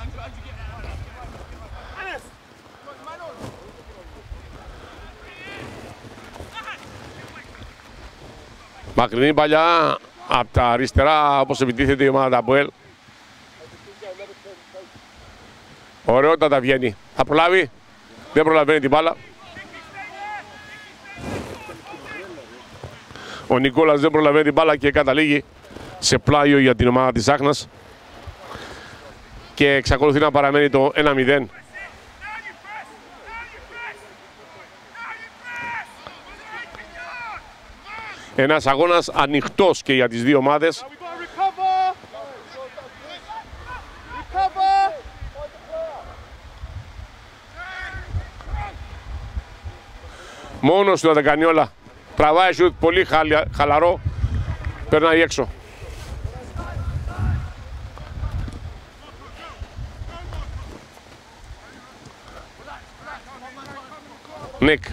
Μακρινή παλιά από τα αριστερά, όπως επιτίθεται η ομάδα του ΑΠΟΕΛ. Ωραιότατα βγαίνει. Θα προλάβει. Δεν προλαβαίνει την μπάλα. Ο Νικόλας δεν προλαβαίνει την μπάλα και καταλήγει σε πλάγιο για την ομάδα της Άχνας. Και εξακολουθεί να παραμένει το 1-0. Ένας αγώνας ανοιχτός και για τις δύο ομάδες. Μόνος του να τα κάνει όλα. Τραβάει σουτ πολύ χαλαρό. Περνάει έξω. Νίκ.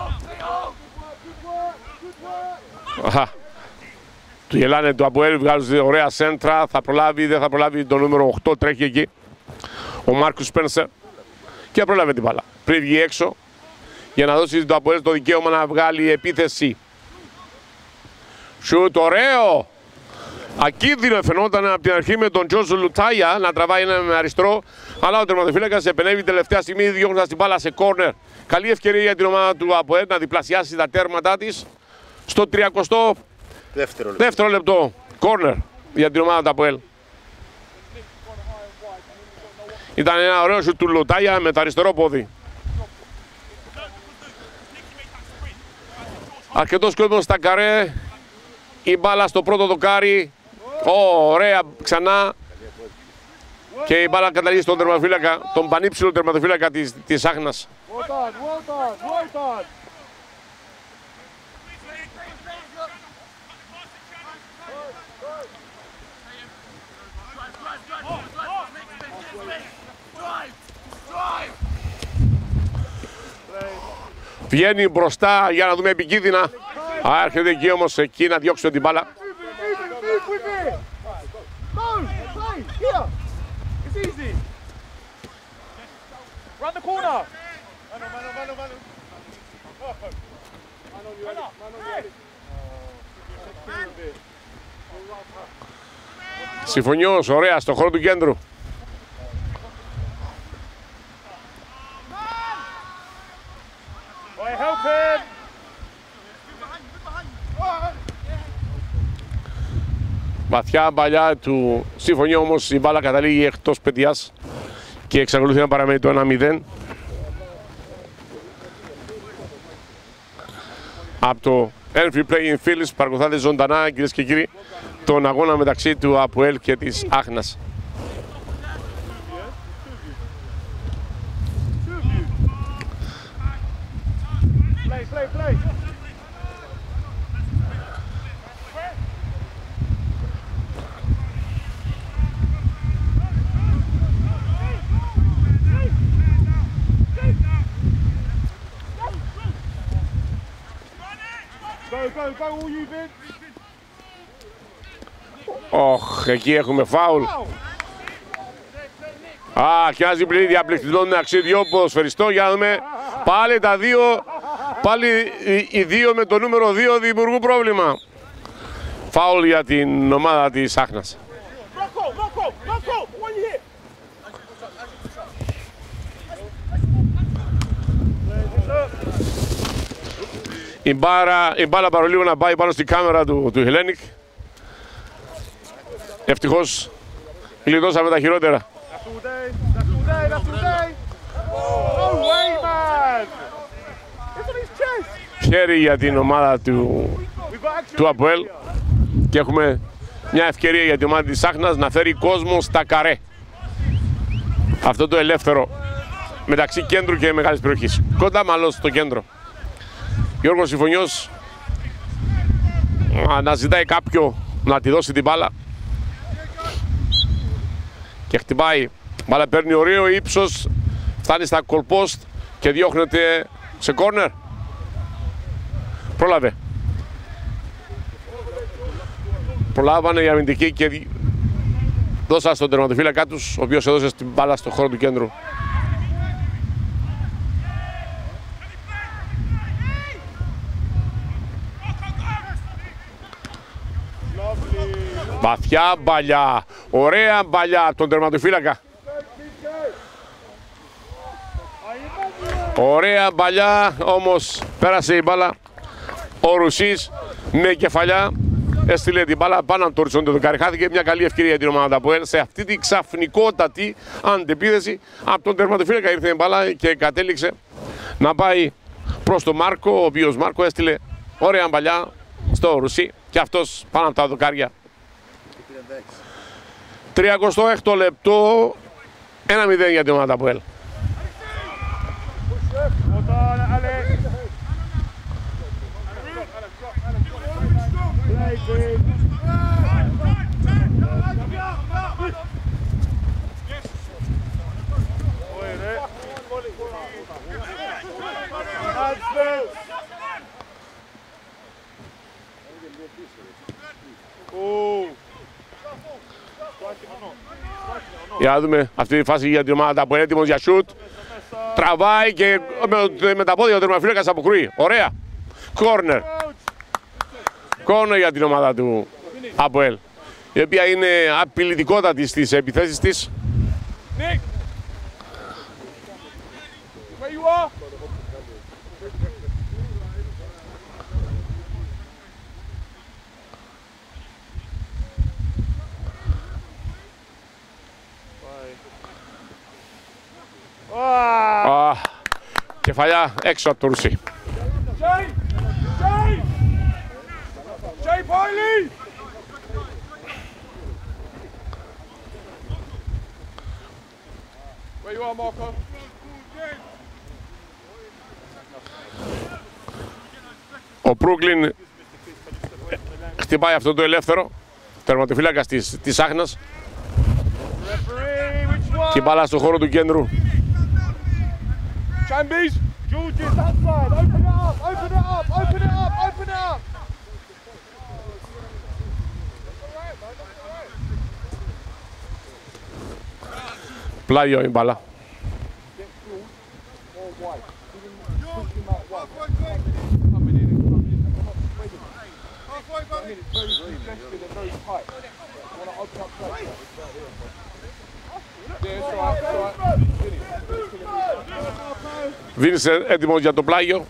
Του γελάνε το ΑΠΟΕΛ, βγάζουν ωραία σέντρα. Θα προλάβει, δεν θα προλάβει, το νούμερο 8 τρέχει εκεί. Ο Μάρκους Σπένσερ. Και προλάβει την μπάλα. Πριν βγει έξω για να δώσει το ΑΠΟΕΛ το δικαίωμα να βγάλει επίθεση. Σουτ ωραίο. Ακίνδυνο φαινόταν από την αρχή με τον Τζόζο Λουτάια να τραβάει ένα με αριστερό. Αλλά ο τερματοφύλακας επενεύει τελευταία στιγμή διώχνοντας την μπάλα σε κόρνερ. Καλή ευκαιρία για την ομάδα του ΑΠΟΕΛ να διπλασιάσει τα τέρματά της. Στο 32ο λεπτό. Κόρνερ για την ομάδα του ΑΠΟΕΛ. Ήταν ένα ωραίο σουτ του Λουτάια με το αριστερό πόδι. Αρκετός κόσμος στα καρέ. Η μπάλα στο πρώτο δοκάρι. Ωραία ξανά. Και η μπάλα καταλήγει στον τερματοφύλακα, τον πανύψηλο τερματοφύλακα της Άχνας. Βγαίνει μπροστά για να δούμε επικίνδυνα. Έρχεται εκεί όμως εκεί να διώξει την μπάλα. Συμφωνιός, ωραία, στο χώρο του κέντρου. Βαθιά μπαλιά του Συμφωνία, όμως η μπάλα καταλήγει εκτός παιδιάς και εξακολουθεί να παραμένει το 1-0. Από το Enfree Playing Fields παρακολουθάτε ζωντανά, κυρίες και κύριοι, τον αγώνα μεταξύ του ΑΠΟΕΛ και της Άχνας. Go, all you, Vince. Εκεί έχουμε φάουλ. Και ένα διαπληκτικό αξίδιό ποδοσφαιριστό. Για να δούμε. Πάλι τα δύο. Πάλι οι δύο με το νούμερο 2 δημιουργούν πρόβλημα. Φάουλ για την ομάδα της Άχνας. Η μπάλα παρολίγο να πάει πάνω στην κάμερα του Χελένικ. Ευτυχώς γλιτώσαμε τα χειρότερα. Χέρι για την ομάδα του ΑΠΟΕΛ και έχουμε μια ευκαιρία για την ομάδα της Άχνας να φέρει κόσμο στα καρέ. Αυτό το ελεύθερο μεταξύ κέντρου και μεγάλης περιοχής. Κοντά μάλλον στο κέντρο. Γιώργος Συμφωνιός αναζητάει κάποιο να τη δώσει την μπάλα και χτυπάει. Μπάλα παίρνει ωραίο ύψος, φτάνει στα κολπόστ και διώχνεται σε κόρνερ. Πρόλαβε. Προλάβανε οι αμυντικοί και δώσαν στον τερματοφύλακα τους, ο οποίος έδωσε την μπάλα στο χώρο του κέντρου. Βαθιά μπαλιά, ωραία μπαλιά από τον τερματοφύλακα. Ωραία μπαλιά, όμως πέρασε η μπάλα. Ο Ρουσής με κεφαλιά έστειλε την μπάλα πάνω από το οριζόντιο του δοκάρι. Χάθηκε μια καλή ευκαιρία για την ομάδα που σε αυτή τη ξαφνικότατη αντεπίθεση από τον τερματοφύλακα ήρθε η μπάλα και κατέληξε να πάει προς τον Μάρκο, ο οποίος Μάρκο έστειλε ωραία μπαλιά στο Ρουσί και αυτός πάνω από τα δοκάρια. 36ο λεπτό, 1-0 για την ομάδα του ΑΠΟΕΛ. Για να δούμε αυτή τη φάση για την ομάδα που είναι έτοιμος για σουτ. Τραβάει και με τα πόδια ο τερματοφύλακας αποκρούει. Ωραία. Κόρνερ. Κόρνερ για την ομάδα του ΑΠΟΕΛ, η οποία είναι απειλητικότατη στις επιθέσεις της. Κεφαλιά έξω από το Ρουσί. Ο Μπρούκλιν χτυπάει αυτό το ελεύθερο, τερματοφύλακας της Άχνας, και η μπάλα στο χώρο του κέντρου. Chambies, Georges, that side, open it up, open it up, open it up, open it up. Πλάγιο η μπάλα. Βίνσε έτοιμος για το πλάγιο.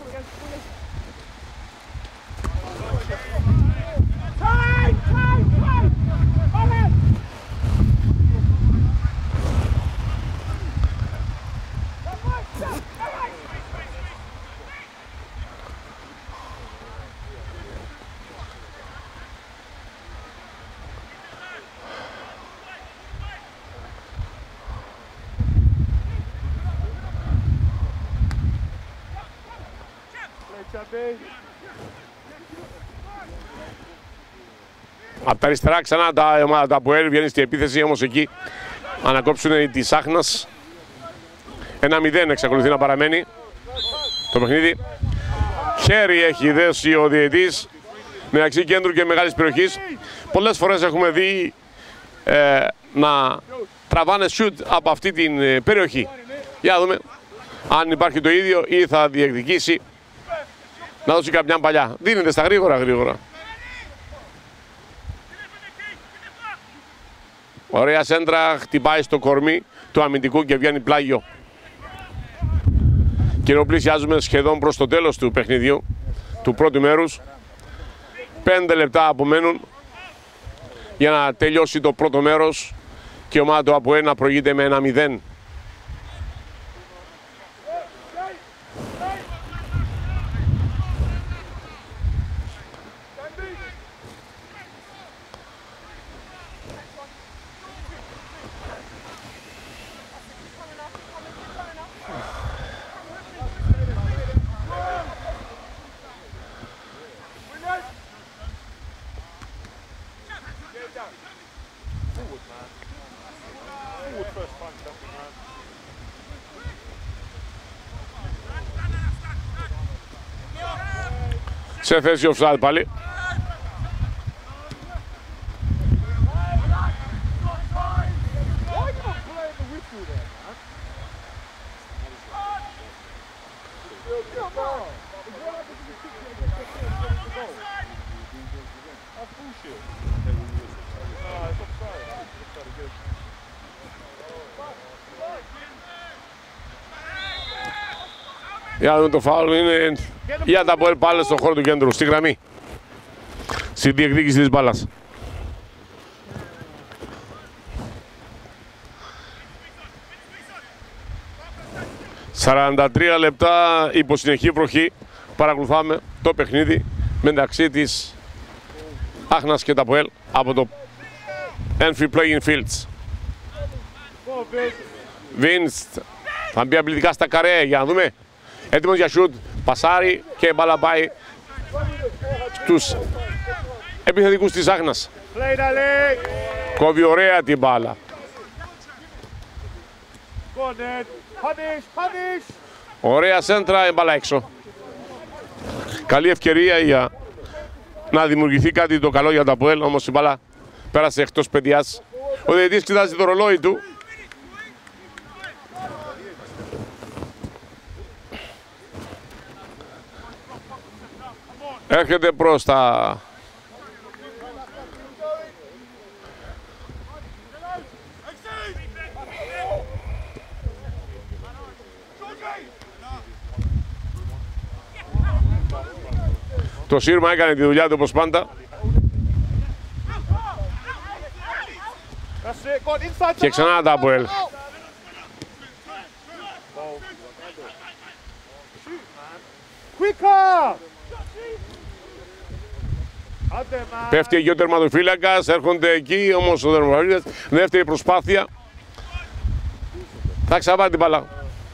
Από τα αριστερά ξανά τα ομάδα του ΑΠΟΕΛ βγαίνει στην επίθεση, όμως εκεί ανακόψουν τη Άχνας. 1-0 εξακολουθεί να παραμένει το παιχνίδι. Χέρι έχει δέσει ο διαιτής μεταξύ κέντρου και μεγάλης περιοχής. Πολλές φορές έχουμε δει να τραβάνε σιούτ από αυτή την περιοχή. Για να δούμε αν υπάρχει το ίδιο ή θα διεκδικήσει να δώσει κάποια παλιά. Δίνεται στα γρήγορα. Ωραία σέντρα, χτυπάει στο κορμί του αμυντικού και βγαίνει πλάγιο. Και ενώ πλησιάζουμε σχεδόν προς το τέλος του παιχνιδιού, του πρώτου μέρους, 5 λεπτά απομένουν για να τελειώσει το πρώτο μέρος και η ομάδα του ΑΠΟΕΛ να προηγείται με 1-0. Σε θέση offside πάλι. Για να δούμε το φάουλ είναι για τα ΑΠΟΕΛ πάλι στον χώρο του κέντρου, στη γραμμή. Στη διεκδίκηση της μπάλας. «43 λεπτά υπό συνεχή βροχή παρακολουθάμε το παιχνίδι μεταξύ της Άχνας και τα ΑΠΟΕΛ από το Enfield Playing Fields. Βίνστ θα μπει απλητικά στα καρέ, για να δούμε. Έτοιμος για σουτ, πασάρι και η μπάλα πάει στους επιθετικούς της Άχνας. Κόβει ωραία την μπάλα. Ωραία σέντρα, η μπάλα έξω. Καλή ευκαιρία για να δημιουργηθεί κάτι το καλό για το ΑΠΟΕΛ, όμως η μπάλα πέρασε εκτός παιδιάς. Ο διαιτητής κοιτάζει το ρολόι του. Έρχεται προς τα... Το σύρμα έκανε τη δουλειά του όπως πάντα. Και ξανά τα ΑΠΟΕΛ. Πέφτει εκεί ο τερματοφύλακας, έρχονται εκεί όμως ο τερματοφύλακας. Δεύτερη προσπάθεια. Θα ξαβάλει την μπάλα.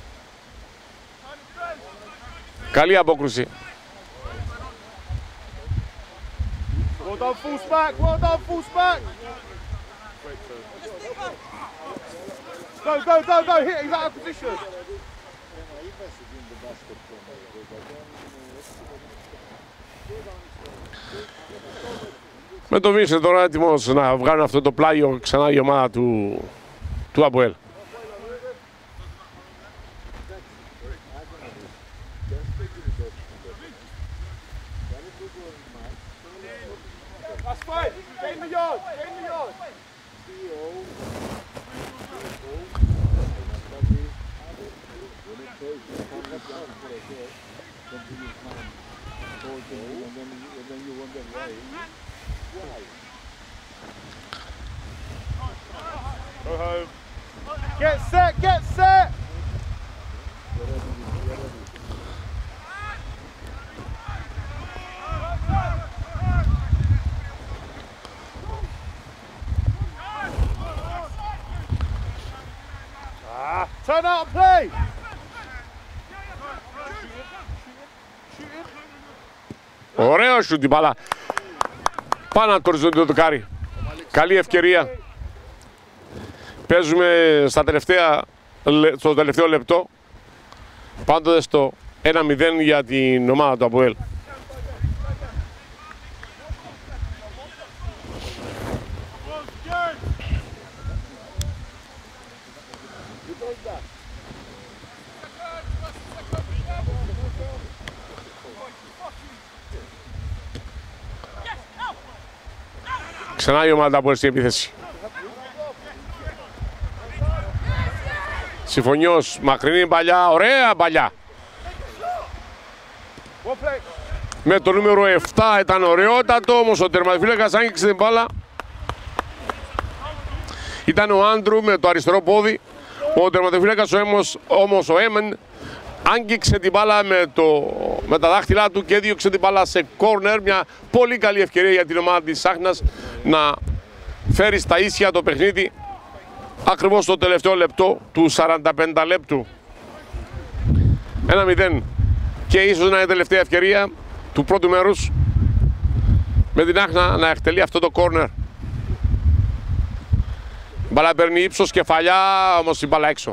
Καλή απόκρουση. Well done, full back. Well done, full back. Go. Hit. He's out of position. Με το Βίνσεντ τώρα έτοιμος να βγάλουν αυτό το πλάγιο ξανά η ομάδα του ΑΠΟΕΛ. Go home. Get set. Turn out and play. Ωραίο σου την μπάλα. Πάνω από το οριζόντιο δοκάρι. Καλή ευκαιρία. Παίζουμε στο τελευταίο λεπτό. Πάντοτε στο 1-0 για την ομάδα του ΑΠΟΕΛ. Ξανά η ομάδα που έρθει στην επίθεση. Συμφωνιός, μακρινή παλιά, ωραία παλιά. Με το νούμερο 7 ήταν ωραιότατο, όμως ο τερματοφύλακας άγγιξε την μπάλα. Ήταν ο Άντρου με το αριστερό πόδι. Ο τερματοφύλακας όμως ο Έμεν άγγιξε την μπάλα με τα δάχτυλά του και έδιωξε την μπάλα σε κόρνερ. Μια πολύ καλή ευκαιρία για την ομάδα της Άχνας να φέρει στα ίσια το παιχνίδι ακριβώς στο τελευταίο λεπτό του 45 λεπτού. 1-0 και ίσως να είναι η τελευταία ευκαιρία του πρώτου μέρους με την Άχνα να εκτελεί αυτό το κόρνερ. Η μπάλα παίρνει ύψος, κεφαλιά, όμως η μπάλα έξω.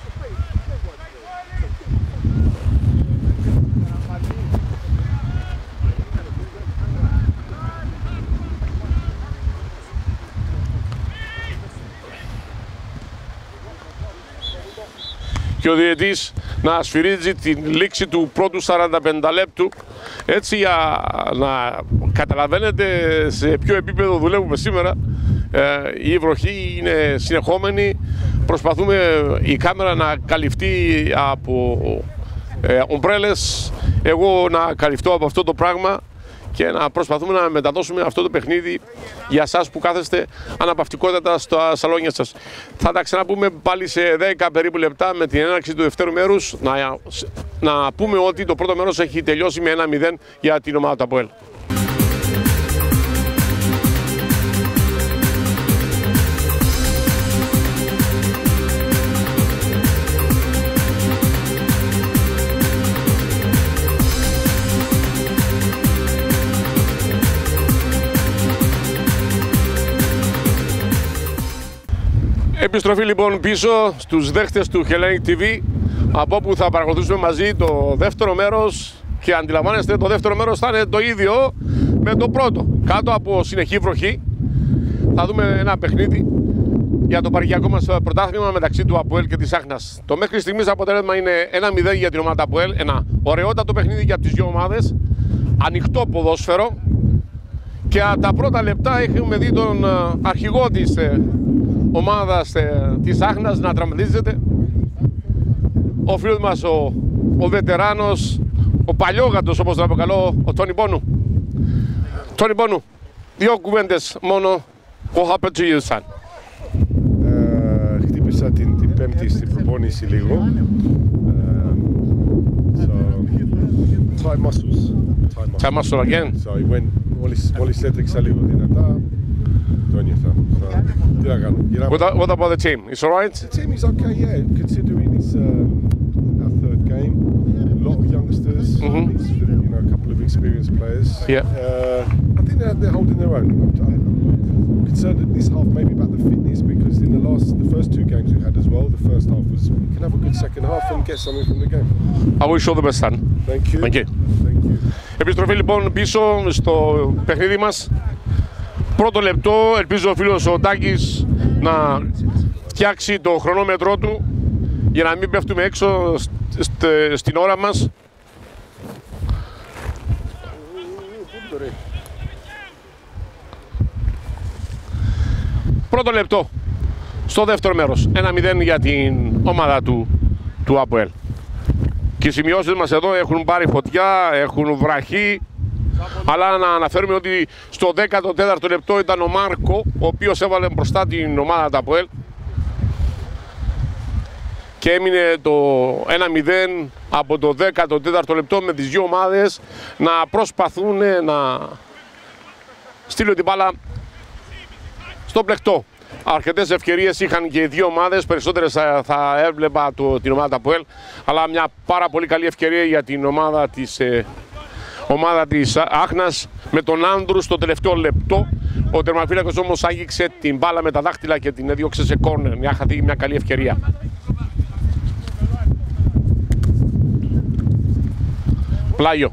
Και ο διαιτής να σφυρίζει την λήξη του πρώτου 45 λεπτού, έτσι για να καταλαβαίνετε σε ποιο επίπεδο δουλεύουμε σήμερα. Η βροχή είναι συνεχόμενη, προσπαθούμε η κάμερα να καλυφτεί από ομπρέλες, εγώ να καλυφτώ από αυτό το πράγμα και να προσπαθούμε να μεταδώσουμε αυτό το παιχνίδι για εσάς που κάθεστε αναπαυτικότατα στα σαλόνια σας. Θα τα ξαναπούμε πάλι σε 10 περίπου λεπτά με την έναρξη του δεύτερου μέρους. Να πούμε ότι το πρώτο μέρος έχει τελειώσει με 1-0 για την ομάδα του ΑΠΟΕΛ. Επιστροφή λοιπόν πίσω στους δέχτες του Hellenic TV, από όπου θα παρακολουθήσουμε μαζί το δεύτερο μέρος και αντιλαμβάνεστε το δεύτερο μέρος θα είναι το ίδιο με το πρώτο. Κάτω από συνεχή βροχή θα δούμε ένα παιχνίδι για το παρικιακό μας πρωτάθλημα μεταξύ του ΑΠΟΕΛ και της Άχνας. Το μέχρι στιγμής αποτέλεσμα είναι 1-0 για την ομάδα ΑΠΟΕΛ, ένα ωραιότατο παιχνίδι για τις δύο ομάδες, ανοιχτό ποδόσφαιρο και τα πρώτα λεπτά έχουμε δει τον αρχηγό της ομάδας της Άχνας να τραυματίζεται. Ο φίλος μας ο βετεράνος, ο παλιόγατος όπως τον αποκαλώ, ο Τόνι Μπόνου. Τόνι Μπόνου, δύο κουβέντες μόνο. What happened to you, son? Χτύπησα την Πέμπτη στην προπόνηση λίγο. So, tight muscles. Tight muscle again? So he went, μόλις έτρεξα λίγο δυνατά, το ένιωθα. Τι να κάνω. What about the team? It's alright? The team is okay, yeah, considering it's our third game. A lot of youngsters, you know, a couple of experienced players. Yeah. I think they're holding their own. I'm concerned at this half maybe about the fitness because in the first two games we had as well, the first half was we can have a good second half and get something from the game. I wish you all the best, son. Thank you. Thank you. Thank you. Επιστροφή λοιπόν πίσω στο παιχνίδι μας. Πρώτο λεπτό, ελπίζω ο φίλος ο Τάκης να φτιάξει το χρονόμετρό του για να μην πέφτουμε έξω στην ώρα μας. Πρώτο λεπτό στο δεύτερο μέρος, 1-0 για την ομάδα του ΑΠΟΕΛ. Και οι σημειώσεις μας εδώ έχουν πάρει φωτιά, έχουν βραχεί. Αλλά να αναφέρουμε ότι στο 14ο λεπτό ήταν ο Μάρκο, ο οποίος έβαλε μπροστά την ομάδα του ΑΠΟΕΛ και έμεινε το 1-0 από το 14ο λεπτό με τις δύο ομάδες να προσπαθούν να στείλουν την μπάλα στο πλεκτό. Αρκετές ευκαιρίες είχαν και οι δύο ομάδες, περισσότερες θα έβλεπα την ομάδα του ΑΠΟΕΛ, αλλά μια πάρα πολύ καλή ευκαιρία για την ομάδα της Άχνας με τον Άνδρου στο τελευταίο λεπτό. Ο τερματοφύλακας όμως άγγιξε την μπάλα με τα δάχτυλα και την έδιωξε σε κόρνερ. Μια καλή ευκαιρία. Πλάγιο.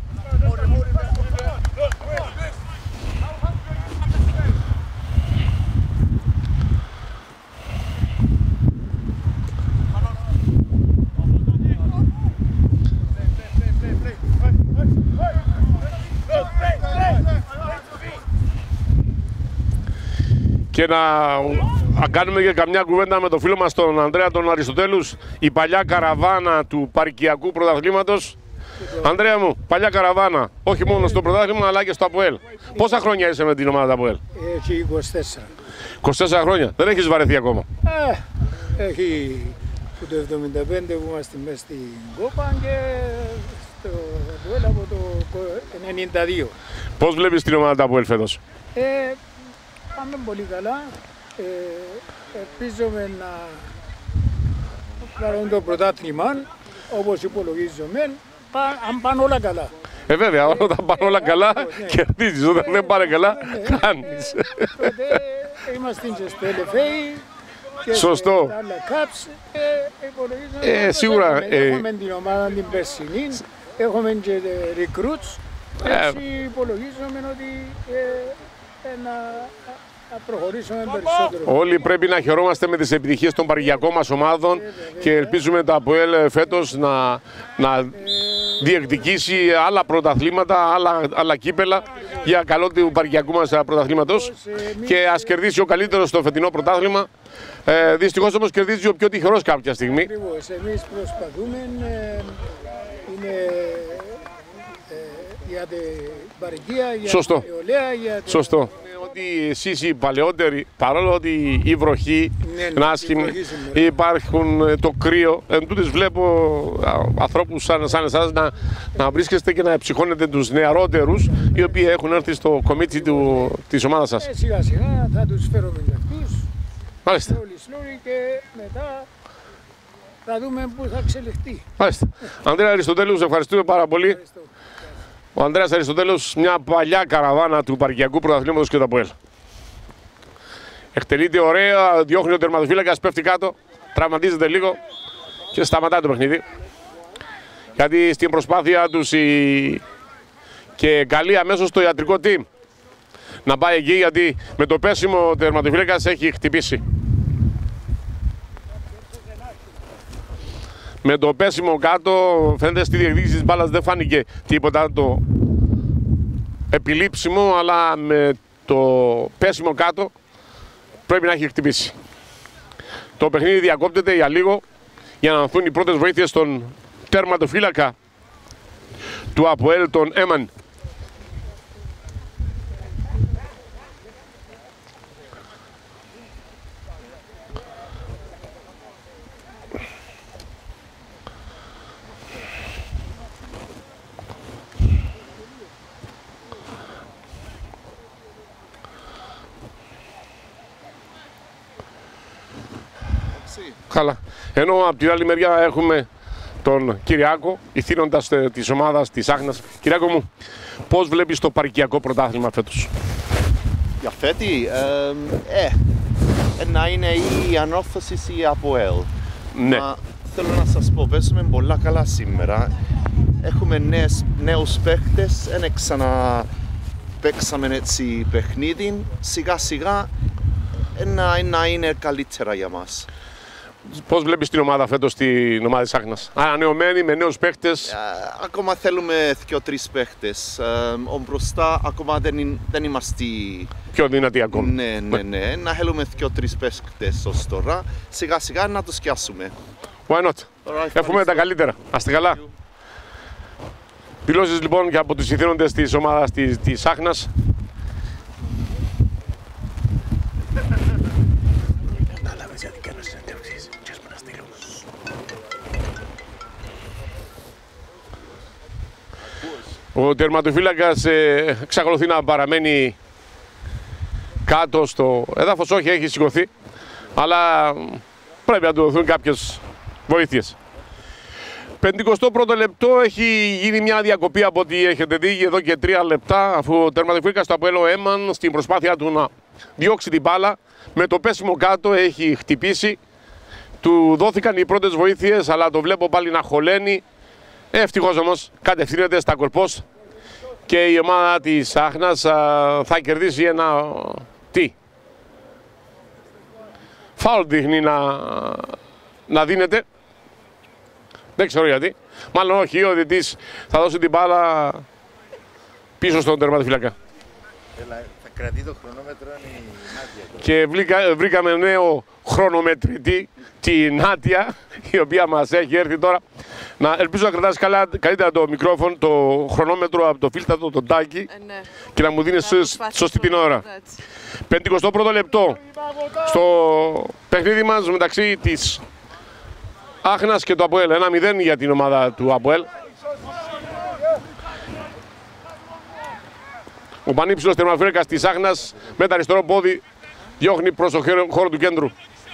και να κάνουμε και καμιά κουβέντα με το φίλο μας τον Ανδρέα τον Αριστοτέλους, η παλιά καραβάνα του Παρικιακού Πρωταθλήματος. Ανδρέα μου, παλιά καραβάνα, όχι μόνο στο πρωτάθλημα αλλά και στο ΑΠΟΕΛ. Πόσα χρόνια είσαι με την ομάδα του ΑΠΟΕΛ? Έχει 24. 24 χρόνια, δεν έχεις βαρεθεί ακόμα? Έχει από το 1975 που είμαστε μέσα στην Κόπα και στο ΑΠΟΕΛ από το 1992. Πώς βλέπεις την ομάδα του ΑΠΟΕΛ φέτος? Πάμε πολύ καλά. Ελπίζουμε να πάρουμε το πρωτάθλημα όπως υπολογίζουμε, αν πάνε όλα καλά. Βέβαια, όταν πάνε όλα καλά, κερδίζεις. Όταν δεν πάνε καλά, κάνεις. Τότε είμαστε και στο LFA και Σωστό. σε άλλα cups και υπολογίζουμε. Σίγουρα. Έχουμε την ομάδα την περσινή, έχουμε και recruits. Έτσι υπολογίζουμε ότι να προχωρήσουμε περισσότερο. Όλοι πρέπει να χαιρόμαστε με τις επιτυχίες των παρικιακών μας ομάδων και ελπίζουμε το ΑΠΟΕΛ φέτος να διεκδικήσει άλλα πρωταθλήματα, άλλα κύπελα για καλό του παρικιακού μας πρωταθλήματος και ας κερδίσει ο καλύτερος στο φετινό πρωτάθλημα. Δυστυχώς όμως κερδίζει ο πιο τυχερός κάποια στιγμή. Ακριβώς, εμείς προσπαθούμε, είναι για την παρικία, για την νεολαία, για την... Σωστό. Ότι εσείς οι παλαιότεροι, παρόλο ότι η βροχή είναι άσχημη, υπάρχουν το κρύο, εν τούτης βλέπω ανθρώπους σαν εσάς να βρίσκεστε και να εψυχώνετε τους νεαρότερους οι οποίοι έχουν έρθει στο κομίτσι της ομάδας σας. Σιγά σιγά θα τους φέρουμε για αυτούς. Μάλιστα. Και μετά θα δούμε πού θα εξελιχθεί. Μάλιστα. Ανδρέα Αριστοτέλου, ευχαριστούμε πάρα πολύ. Ευχαριστώ. Ο Ανδρέας Αριστοτέλους, μια παλιά καραβάνα του Παρικιακού Πρωταθλήματος και του ΑΠΟΕΛ. Εκτελείται ωραία, διώχνει ο τερματοφύλακας, πέφτει κάτω, τραυματίζεται λίγο και σταματάει το παιχνίδι. Γιατί στην προσπάθεια τους και καλεί αμέσως το ιατρικό team να πάει εκεί, γιατί με το πέσιμο ο τερματοφύλακας έχει χτυπήσει. Με το πέσιμο κάτω, φαίνεται στη διεκδίκηση της μπάλας δεν φάνηκε τίποτα το επιλήψιμο, αλλά με το πέσιμο κάτω πρέπει να έχει χτυπήσει. Το παιχνίδι διακόπτεται για λίγο για να δοθούν οι πρώτες βοήθειες στον τερματοφύλακα του ΑΠΟΕΛ, τον Έμαν. Καλά. Ενώ από την άλλη μεριά έχουμε τον Κυριάκο, ηθήνοντας της ομάδας της Άχνας. Κυριάκο μου, πώς βλέπεις το παρικιακό πρωτάθλημα φέτος? Για φέτη, να είναι η ανόρθωση η ΑΠΟΕΛ. Ναι. Θέλω να σας πω, παίζουμε πολλά καλά σήμερα. Έχουμε νέους παίχτες, δεν ξαναπαίξαμε έτσι παιχνίδι. Σιγά σιγά να είναι καλύτερα για μας. Πώς βλέπεις την ομάδα φέτος, την ομάδα της Άχνας? Ανανεωμένη, με νέους παίχτες. Ακόμα θέλουμε 2-3 παίχτες. Μπροστά ακόμα δεν είμαστε πιο δυνατοί ακόμα. Ναι. Να θέλουμε 2-3 παίχτες ως τώρα. Σιγά σιγά να τους πιάσουμε. Why not? Εύχομαι τα καλύτερα. Άστε καλά. Δηλώσεις λοιπόν και από τους ηθήνοντες της ομάδας της Άχνας. Ο τερματοφύλακας εξακολουθεί να παραμένει κάτω στο έδαφος, όχι, έχει σηκωθεί, αλλά πρέπει να του δοθούν κάποιες βοήθειες. 51ο λεπτό, έχει γίνει μια διακοπή από ό,τι έχετε δει εδώ και 3 λεπτά, αφού ο τερματοφύλακας του ΑΠΟΕΛ Έμαν στην προσπάθεια του να διώξει την μπάλα, με το πέσιμο κάτω έχει χτυπήσει, του δόθηκαν οι πρώτες βοήθειες, αλλά το βλέπω πάλι να χωλαίνει. Ευτυχώς όμως κατευθύνεται στα κορπός και η ομάδα της Άχνας θα κερδίσει ένα φάουλ δείχνει να δίνεται. Δεν ξέρω γιατί. Μάλλον όχι, ο διαιτητής θα δώσει την μπάλα πίσω στον τερματοφύλακα. Κρατεί το χρονόμετρο η Νάτια. Και βρήκαμε νέο χρονομετρητή, τη Νάτια, η οποία μας έχει έρθει τώρα. Ελπίζω να κρατάς καλύτερα το μικρόφωνο, το χρονόμετρο από το φίλτατο, τον τάκι, Ναι. και να μου δίνεις σωστή την ώρα. 51ο λεπτό στο παιχνίδι μας μεταξύ της Άχνας και του Αποέλ. 1-0 για την ομάδα του Αποέλ. Ο πανύψηλος τερμαφύλακας της Άχνας με το αριστερό πόδι διώχνει προς το χώρο του κέντρου.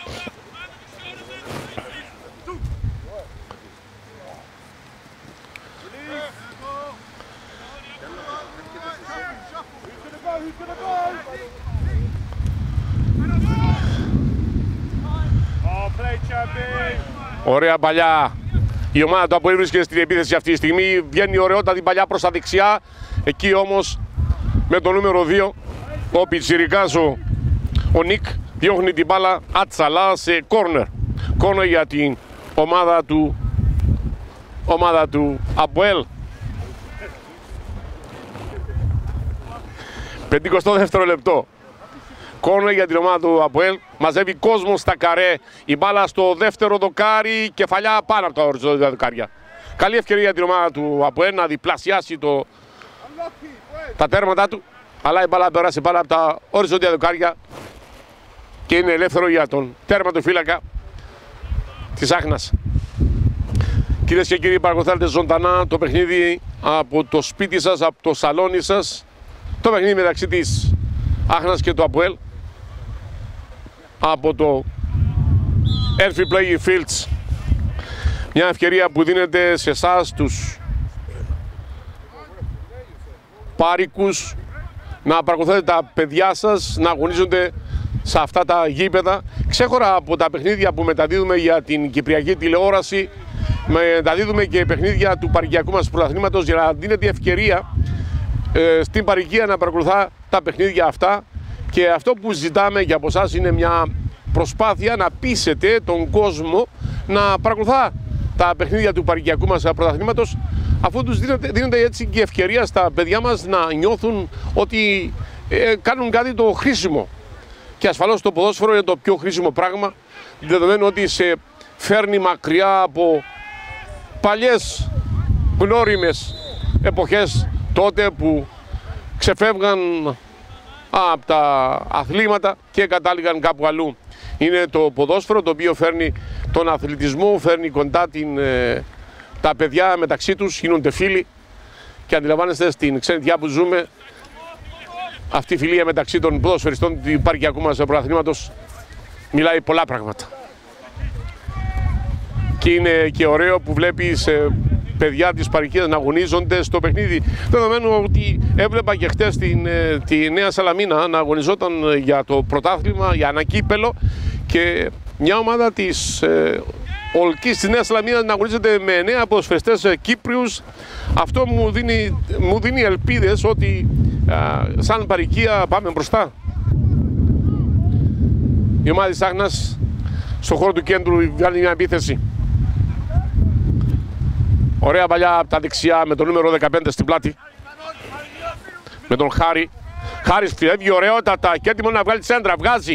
Ωραία παλιά. Η ομάδα του Αποέλ βρίσκεται στην επίθεση αυτή τη στιγμή. Βγαίνει ωραιότατη παλιά προς τα δεξιά. Εκεί όμως με το νούμερο 2 ο πιτσιρικάς ο Νικ διώχνει την μπάλα ατσαλά σε κόρνερ. Κόρνερ για την ομάδα του Αποέλ. 52ο λεπτό. Κόρνερ για την ομάδα του Αποέλ. Μαζεύει κόσμο στα καρέ. Η μπάλα στο δεύτερο δοκάρι. Κεφαλιά πάνω από τα οριζόντια δοκάρια. Καλή ευκαιρία για την ομάδα του Αποέλ να διπλασιάσει τα τέρματά του. Αλλά η μπάλα περάσει πάνω από τα οριζόντια δοκάρια και είναι ελεύθερο για τον τερματοφύλακα της Άχνας. Κυρίες και κύριοι, παρακολουθάτε ζωντανά το παιχνίδι από το σπίτι σας, από το σαλόνι σας. Το παιχνίδι μεταξύ της Άχνας και του Αποέλ από το Airfield Playing Fields. Μια ευκαιρία που δίνεται σε εσάς τους πάρικους να παρακολουθείτε τα παιδιά σας να αγωνίζονται σε αυτά τα γήπεδα. Ξέχωρα από τα παιχνίδια που μεταδίδουμε για την Κυπριακή τηλεόραση, μεταδίδουμε και παιχνίδια του παρικιακού μας πρωταθλήματος για να δίνετε ευκαιρία στην παροικία να παρακολουθά τα παιχνίδια αυτά. Και αυτό που ζητάμε για από εσάς είναι μια προσπάθεια να πείσετε τον κόσμο να παρακολουθά τα παιχνίδια του παροικιακού μας πρωταθλήματος, αφού τους δίνεται έτσι και ευκαιρία στα παιδιά μας να νιώθουν ότι κάνουν κάτι το χρήσιμο. Και ασφαλώς το ποδόσφαιρο είναι το πιο χρήσιμο πράγμα, δεδομένου ότι σε φέρνει μακριά από παλιές γνώριμες εποχές, τότε που ξεφεύγαν από τα αθλήματα και κατάληγαν κάπου αλλού. Είναι το ποδόσφαιρο το οποίο φέρνει τον αθλητισμό, φέρνει κοντά τα παιδιά μεταξύ τους, γίνονται φίλοι, και αντιλαμβάνεστε στην ξενιτιά που ζούμε αυτή η φιλία μεταξύ των ποδοσφαιριστών του παροικιακού μας πρωταθλήματος μιλάει πολλά πράγματα. Και είναι και ωραίο που βλέπεις παιδιά της παροικίας να αγωνίζονται στο παιχνίδι. Δεδομένου ότι έβλεπα και χτες τη Νέα Σαλαμίνα να αγωνιζόταν για το πρωτάθλημα, για ένα κύπελο, και μια ομάδα της Ολκής της Νέας Σαλαμίνας να αγωνίζεται με 9 ποδοσφαιριστές Κύπριους. Αυτό μου δίνει ελπίδες ότι σαν παροικία πάμε μπροστά. Η ομάδα της Άχνας στον χώρο του κέντρου βγάλει μια επίθεση. Ωραία παλιά από τα δεξιά με το νούμερο 15 στην πλάτη. Με τον Χάρη. Χάρης φεύγει ωραιότατα και έτοιμο να βγάλει τσέντρα. Βγάζει.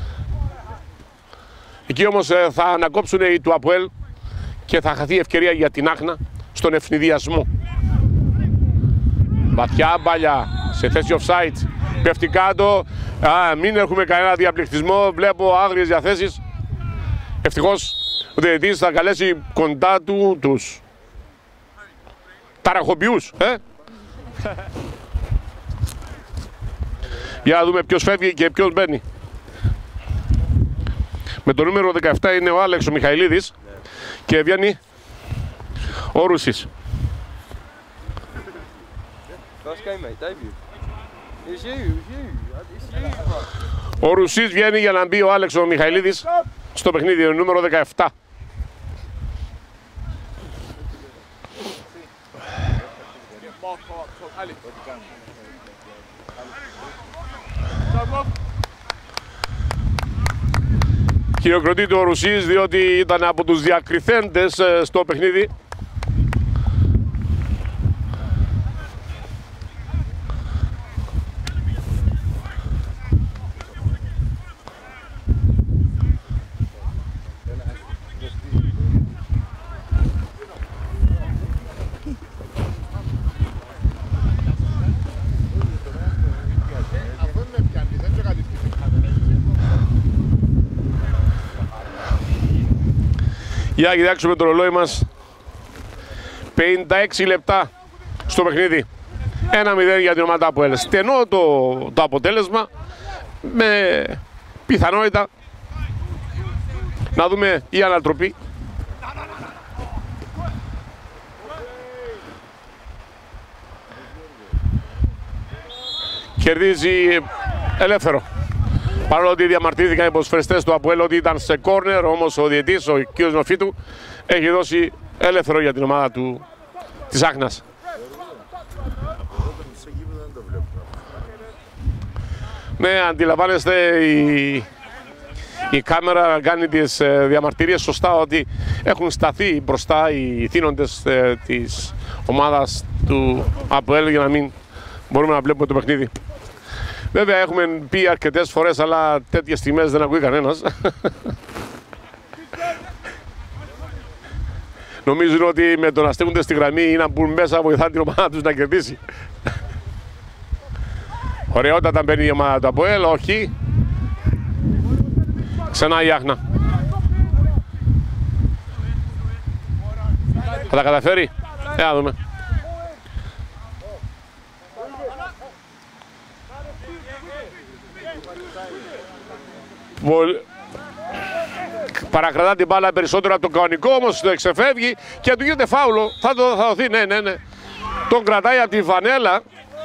Εκεί όμως θα ανακόψουν οι του Αποέλ και θα χαθεί ευκαιρία για την Άχνα στον ευνηδιασμό. Βαθιά μπαλιά σε θέση offside. Πέφτει κάτω. Μην έχουμε κανένα διαπληκτισμό. Βλέπω άγριες διαθέσεις. Ευτυχώς ο διαιτητής θα καλέσει κοντά του τους ταραχοποιούς. Για να δούμε ποιος φεύγει και ποιος μπαίνει. Με το νούμερο 17 είναι ο Άλεξ ο Μιχαηλίδης και βγαίνει ο Ρούσης. Ο Ρουσής βγαίνει για να μπει ο Άλεξ ο Μιχαηλίδης στο παιχνίδι νούμερο 17. Χειροκροτείται ο Ρουσής διότι ήταν από τους διακριθέντες στο παιχνίδι. Για να κοιτάξουμε το ρολόι μας. 56 λεπτά στο παιχνίδι. 1-0 για την ομάδα ΑΠΟΕΛ. Στενό το αποτέλεσμα, με πιθανότητα να δούμε η ανατροπή. Κερδίζει ελεύθερο. Παρόλο ότι διαμαρτύρθηκαν οι ποδοσφαιριστές του ΑΠΟΕΛ ότι ήταν σε κόρνερ, όμως ο διαιτής, ο κ. Νοφίτου, έχει δώσει ελεύθερο για την ομάδα της Άχνας. Ναι, αντιλαμβάνεστε, η κάμερα κάνει τις διαμαρτυρίες σωστά ότι έχουν σταθεί μπροστά οι θύνοντες της ομάδας του ΑΠΟΕΛ για να μην μπορούμε να βλέπουμε το παιχνίδι. Βέβαια έχουμε πει αρκετές φορές, αλλά τέτοιες στιγμές δεν ακούει κανένας. Νομίζουν ότι με το να στέκονται στη γραμμή ή να μπουν μέσα βοηθά την ομάδα τους να κερδίσει. Ωραιότατα μπαίνει η ομάδα του ΑΠΟΕΛ, όχι. Ξανά η Άχνα. Θα τα καταφέρει. Να δούμε. Παρακρατά την μπάλα περισσότερο από τον κανονικό, όμως το εξεφεύγει και του γίνεται φάουλο. Θα δοθεί, ναι. Τον κρατάει από τη φανέλα.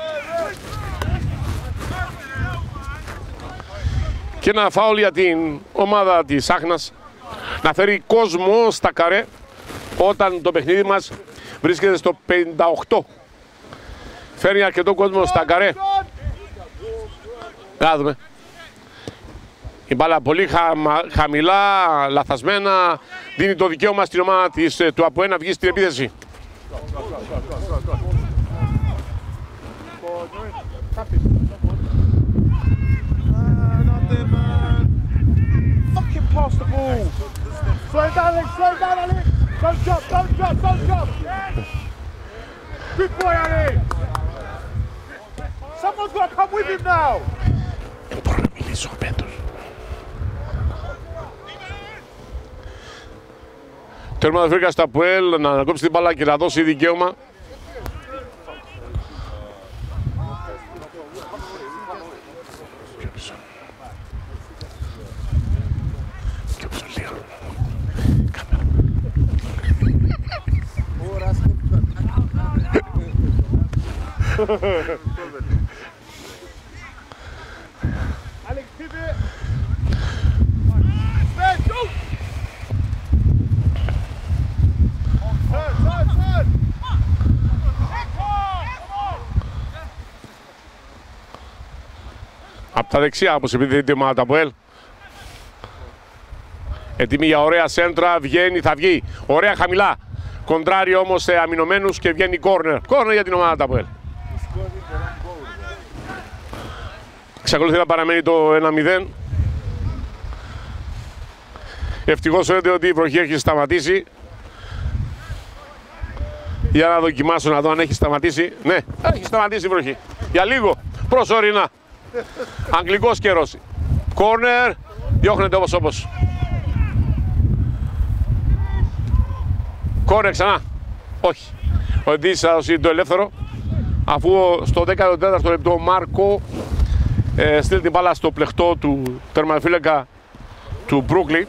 Και ένα φάουλ για την ομάδα της Άχνας να φέρει κόσμο στα καρέ όταν το παιχνίδι μας βρίσκεται στο 58. Φέρνει αρκετό κόσμο στα καρέ. Να δούμε. Η μπάλα πολύ χαμηλά, λαθασμένα, δίνει το δικαίωμα στην ομάδα του ΑΠΟΕΛ να βγει στην επίθεση. Pass the ball. Slow down, Alex. Slow down, Alex. Don't drop. Don't drop. Don't drop. Good boy, Alex. Someone's got to come with him now. Δεν μπορώ να μιλήσω απέντως. Τέρμα να φύγα στα ΑΠΟΕΛ να ανακόψει την μπάλα και να δώσει δικαίωμα. Alex, pivot. Man, go. Turn. Από τα δεξιά, όπως επιδίδεται η ομάδα του ΑΠΟΕΛ. Έτοιμη για ωραία σέντρα, θα βγει. Ωραία χαμηλά. Κοντράρει όμως σε αμυνωμένους και βγαίνει κόρνερ. Κόρνερ για την ομάδα του ΑΠΟΕΛ. Εξακολουθεί να παραμένει το 1-0. Ευτυχώς φαίνεται ότι η βροχή έχει σταματήσει. Για να δοκιμάσω να δω αν έχει σταματήσει. Ναι, έχει σταματήσει η βροχή. Για λίγο, προσωρινά. Αγγλικός καιρός. Κόρνερ, διώχνεται όπως. Κόρνερ ξανά. Όχι. Ο Εντής θα δώσει το ελεύθερο. Αφού στο 14ο λεπτό ο Μάρκο στείλει την μπάλα στο πλεχτό του τερματοφύλακα του Μπρούκλι.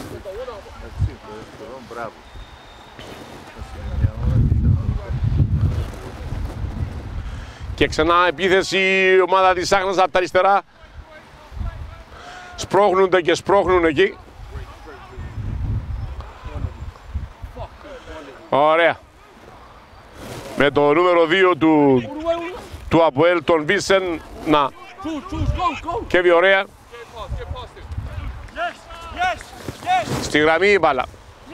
Και ξανά επίθεση η ομάδα της Άχνας από τα αριστερά. Σπρώχνονται και σπρώχνουν εκεί. Ωραία. Με το νούμερο 2 του ΑΠΟΕΛ, τον Βίσεν, να κέβει ωραία. Στη γραμμή η μπάλα.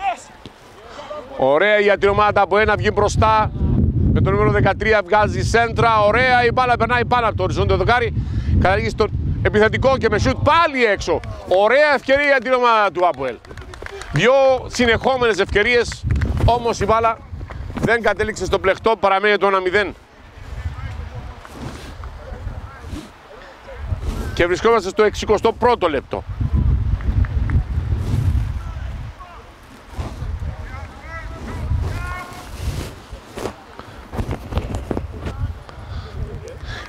Ωραία για την ομάδα ΑΠΟΕΛ να βγει μπροστά. Με το νούμερο 13 βγάζει σέντρα. Ωραία η μπάλα περνάει πάνω από το οριζόντιο δοκάρι. Καταλήγει στον επιθετικό και με σουτ πάλι έξω. Ωραία ευκαιρία για την ομάδα του ΑΠΟΕΛ. Δυο συνεχόμενες ευκαιρίες. Όμως η μπάλα δεν κατέληξε στο πλεχτό, παραμένει το 1-0. Και βρισκόμαστε στο 61ο λεπτό.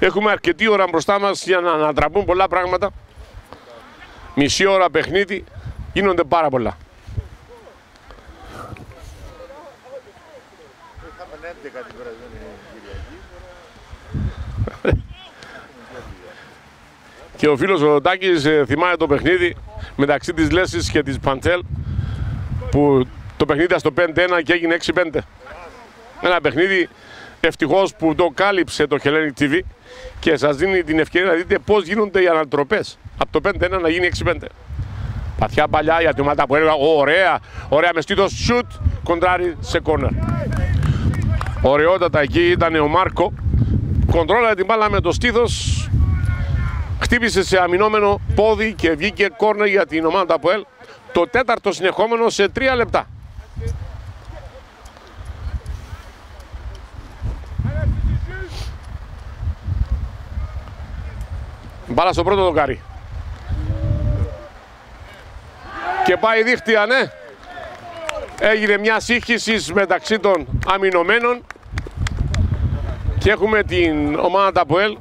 Έχουμε αρκετή ώρα μπροστά μας για να ανατραπούν πολλά πράγματα. Μισή ώρα παιχνίδι, γίνονται πάρα πολλά. Και ο φίλος ο Τάκης θυμάται το παιχνίδι μεταξύ της Λέσης και της Παντέλ, που το παιχνίδι ήταν στο 5-1 και έγινε 6-5. Ένα παιχνίδι ευτυχώς που το κάλυψε το Hellenic TV και σας δίνει την ευκαιρία να δείτε πώς γίνονται οι ανατροπές από το 5-1 να γίνει 6-5. Παθιά παλιά για τη ομάδα που έλεγα, ωραία με στήθος, σουτ, κοντράρι σε κόρνερ. Ωραιότατα εκεί ήταν ο Μάρκο, κοντρόλαρε την μπάλα με το στήθος, χτύπησε σε αμυνόμενο πόδι και βγήκε κόρνερ για την ομάδα από ΕΛ. Το τέταρτο συνεχόμενο σε 3 λεπτά. Μπάλα στο πρώτο δοκάρι. Και πάει δίχτυα, ναι. Έγινε μια σύγχυση μεταξύ των αμυνωμένων και έχουμε την ομάδα από ΕΛ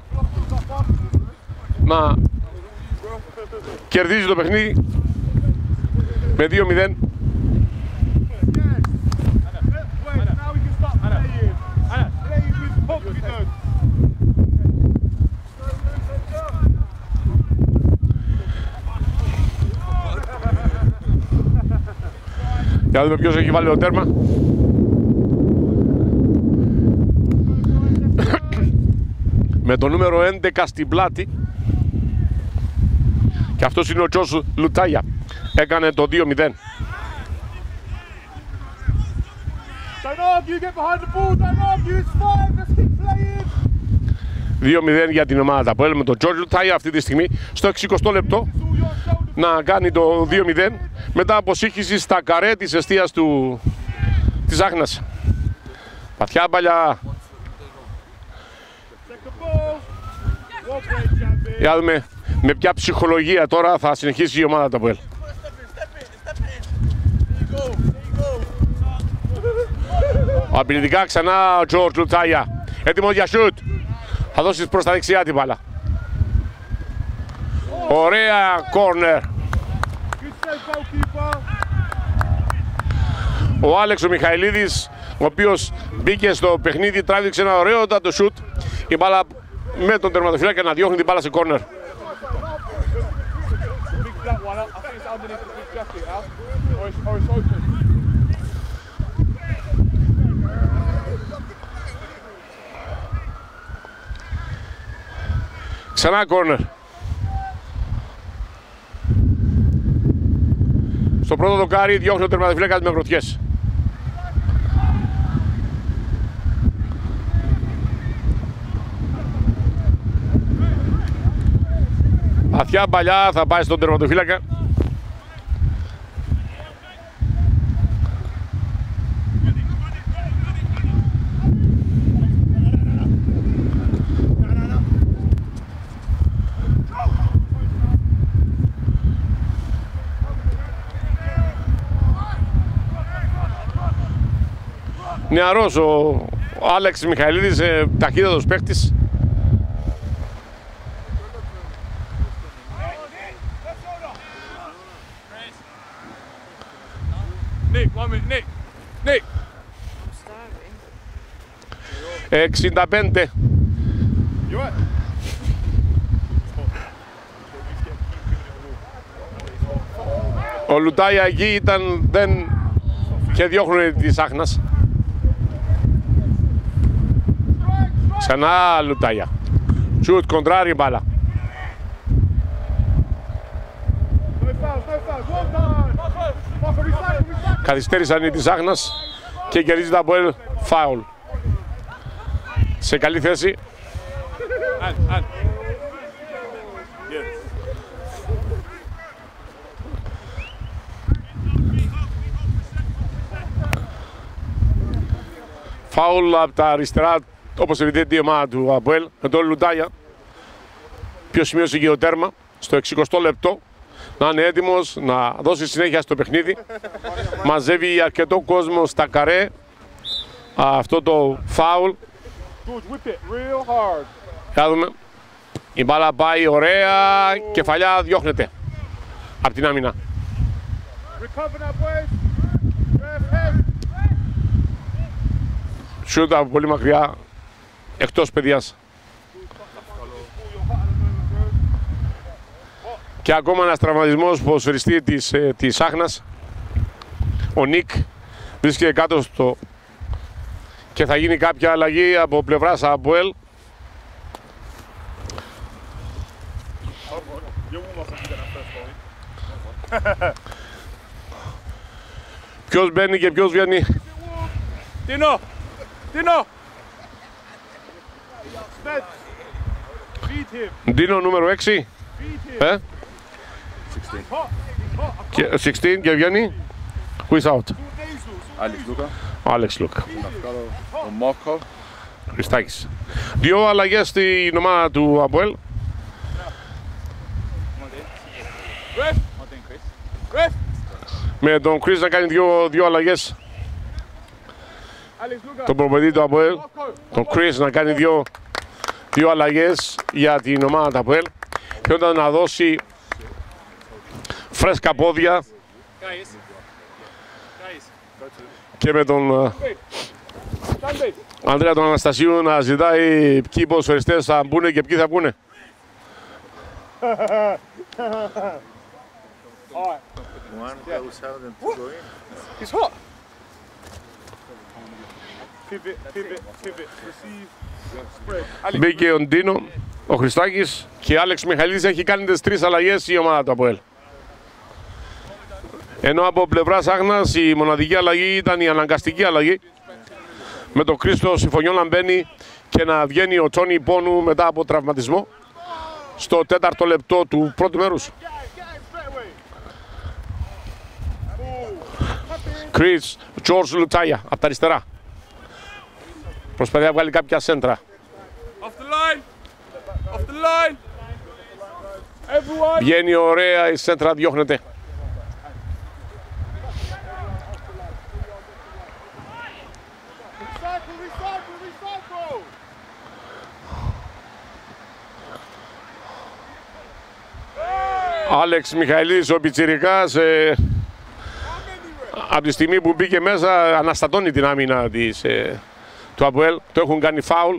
να κερδίζει το παιχνίδι με 2-0. Για να δούμε ποιος έχει βάλει το τέρμα. Με το νούμερο 11 στην πλάτη. Και αυτός είναι ο Τζος Λουτάγια. Έκανε το 2-0. 2-0 για την ομάδα που έλαβε τον Τζος Λουτάγια αυτή τη στιγμή στο 60 λεπτό να κάνει το 2-0 μετά από σύγχυση στα καρέ της εστίας της Άχνας. Παθιά παλιά. Για να δούμε με ποια ψυχολογία τώρα θα συνεχίσει η ομάδα του ΑΠΟΕΛ. Απειλητικά ξανά ο Τζορτζ Λουτσάγια. Έτοιμος για σουτ. Θα δώσεις προς τα δεξιά την μπάλα. Ωραία κόρνερ. Ο Άλεξ ο Μιχαηλίδης, ο οποίος μπήκε στο παιχνίδι, τράβηξε ένα ωραιότατο σουτ. Η μπάλα με τον τερματοφύλακα να διώχνει την μπάλα σε κόρνερ. Ξανά κόρνερ. Στο πρώτο δοκάρι διώχνει ο τερματοφύλακας με γροθιές. Βαθιά παλιά θα πάει στον τερματοφύλακα. Νεαρός ο Άλεξ Μιχαηλίδης, ταχύτατος παίκτης. Nick. 65. Ο Λουτάγια εκεί ήταν, δεν και διώχνουν της Άχνας. Ξανά Λουτάγια. Σουτ κοντράρι μπάλα. Καθυστέρησαν οι της Άχνας και κερδίζει τα ΑΠΟΕΛ φάουλ. Σε καλή θέση. Φάουλ από τα αριστερά, όπως επιτείνει η ομάδα του ΑΠΟΕΛ με τον Λουτάγια. Ποιος σημείωσε και το τέρμα στο 60 λεπτό. Να είναι έτοιμος να δώσει συνέχεια στο παιχνίδι. Μαζεύει αρκετό κόσμο στα καρέ αυτό το φάουλ. Για δούμε. Η μπάλα πάει ωραία, κεφαλιά διώχνεται από την άμυνα. Σούτ από πολύ μακριά, εκτός παιδιάς. Και ακόμα ένας τραυματισμός ποδοσφαιριστή της Άχνας. Ο Νίκ βρίσκεται κάτω στο... και θα γίνει κάποια αλλαγή από πλευράς ΑΠΟΕΛ. Ποιος μπαίνει και ποιος βγαίνει? Dino! Dino! Ντίνο νούμερο 6. 16 και βγαίνει. Who is out? Alex Luka. Ο Μόκο. Χριστάκης. Δύο αλλαγές στην ομάδα του ΑΠΟΕΛ. Με τον Chris να κάνει δύο αλλαγές. Τον προπονητή του ΑΠΟΕΛ. Τον Chris να κάνει δύο αλλαγές για την ομάδα του ΑΠΟΕΛ. Και όταν να δώσει φρέσκα πόδια. Και με τον Ανδρέα τον Αναστασίου να ζητάει ποιοι ποδοσφαιριστές θα μπουνε και ποιοι θα βγουνε. Μπήκε ο Ντίνο, ο Χριστάκης και Άλεξ Μιχαλίδης. Έχει κάνει τις 3 αλλαγές η ομάδα του ΑΠΟΕΛ. Ενώ από πλευράς Άχνας η μοναδική αλλαγή ήταν η αναγκαστική αλλαγή. Με τον Χρήστο Συμφωνιό να μπαίνει και να βγαίνει ο Τσόνι Πόνου μετά από τραυματισμό στο 4ο λεπτό του πρώτου μέρους. Chris George Λουτσάγια από τα αριστερά. Προσπαθεί να βγάλει κάποια σέντρα. Βγαίνει ωραία, η σέντρα διώχνεται. Άλεξ Μιχαηλίδης ο πιτσιρικάς από τη στιγμή που μπήκε μέσα αναστατώνει την άμυνα του ΑΠΟΕΛ. Το έχουν κάνει φάουλ.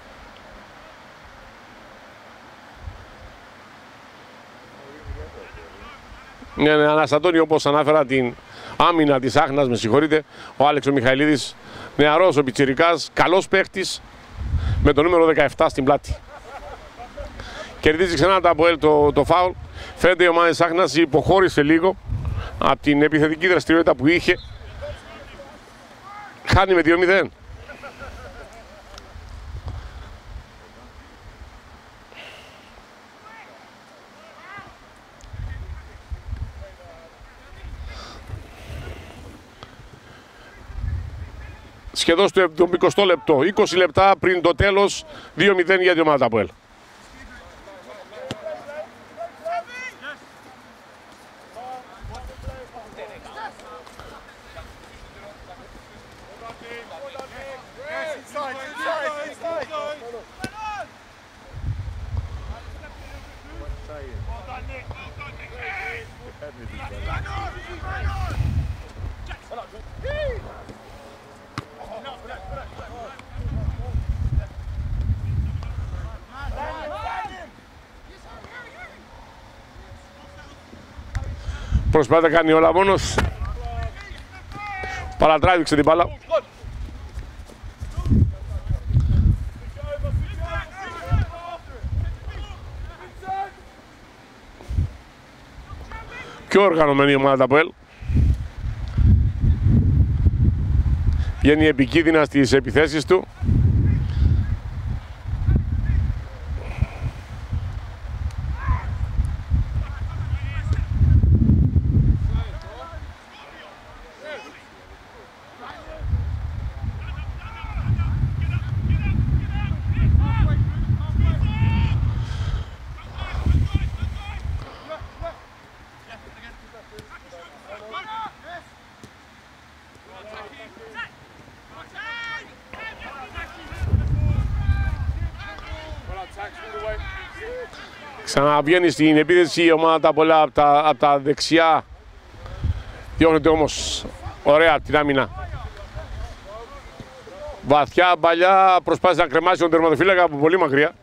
Ναι, αναστατώνει, όπως ανάφερα, την άμυνα της Άχνας, με συγχωρείτε. Ο Άλεξ ο Μιχαηλίδης, νεαρός ο πιτσιρικάς, καλός παίχτης, με το νούμερο 17 στην πλάτη. Κερδίζει ξανά το ΑΠΟΕΛ το φάουλ. Φαίνεται η ομάδα της Άχνας υποχώρησε λίγο από την επιθετική δραστηριότητα που είχε. Χάνει με 2-0. Σχεδόν στο 20 λεπτό, 20 λεπτά πριν το τέλος, 2-0 για την ομάδα του ΑΠΟΕΛ. Προσπάθεια κάνει όλα μόνος. Παρατράβηξε την μπάλα. Πιο οργανωμένη η ομάδα του ΑΠΟΕΛ. Βγαίνει επικίνδυνα στις επιθέσεις του. Ξαναβγαίνει στην επίθεση η ομάδα πολλά από τα δεξιά. Διώχνεται όμως ωραία την άμυνα. Βαθιά μπαλιά, προσπάθησε να κρεμάσει τον τερματοφύλακα από πολύ μακριά.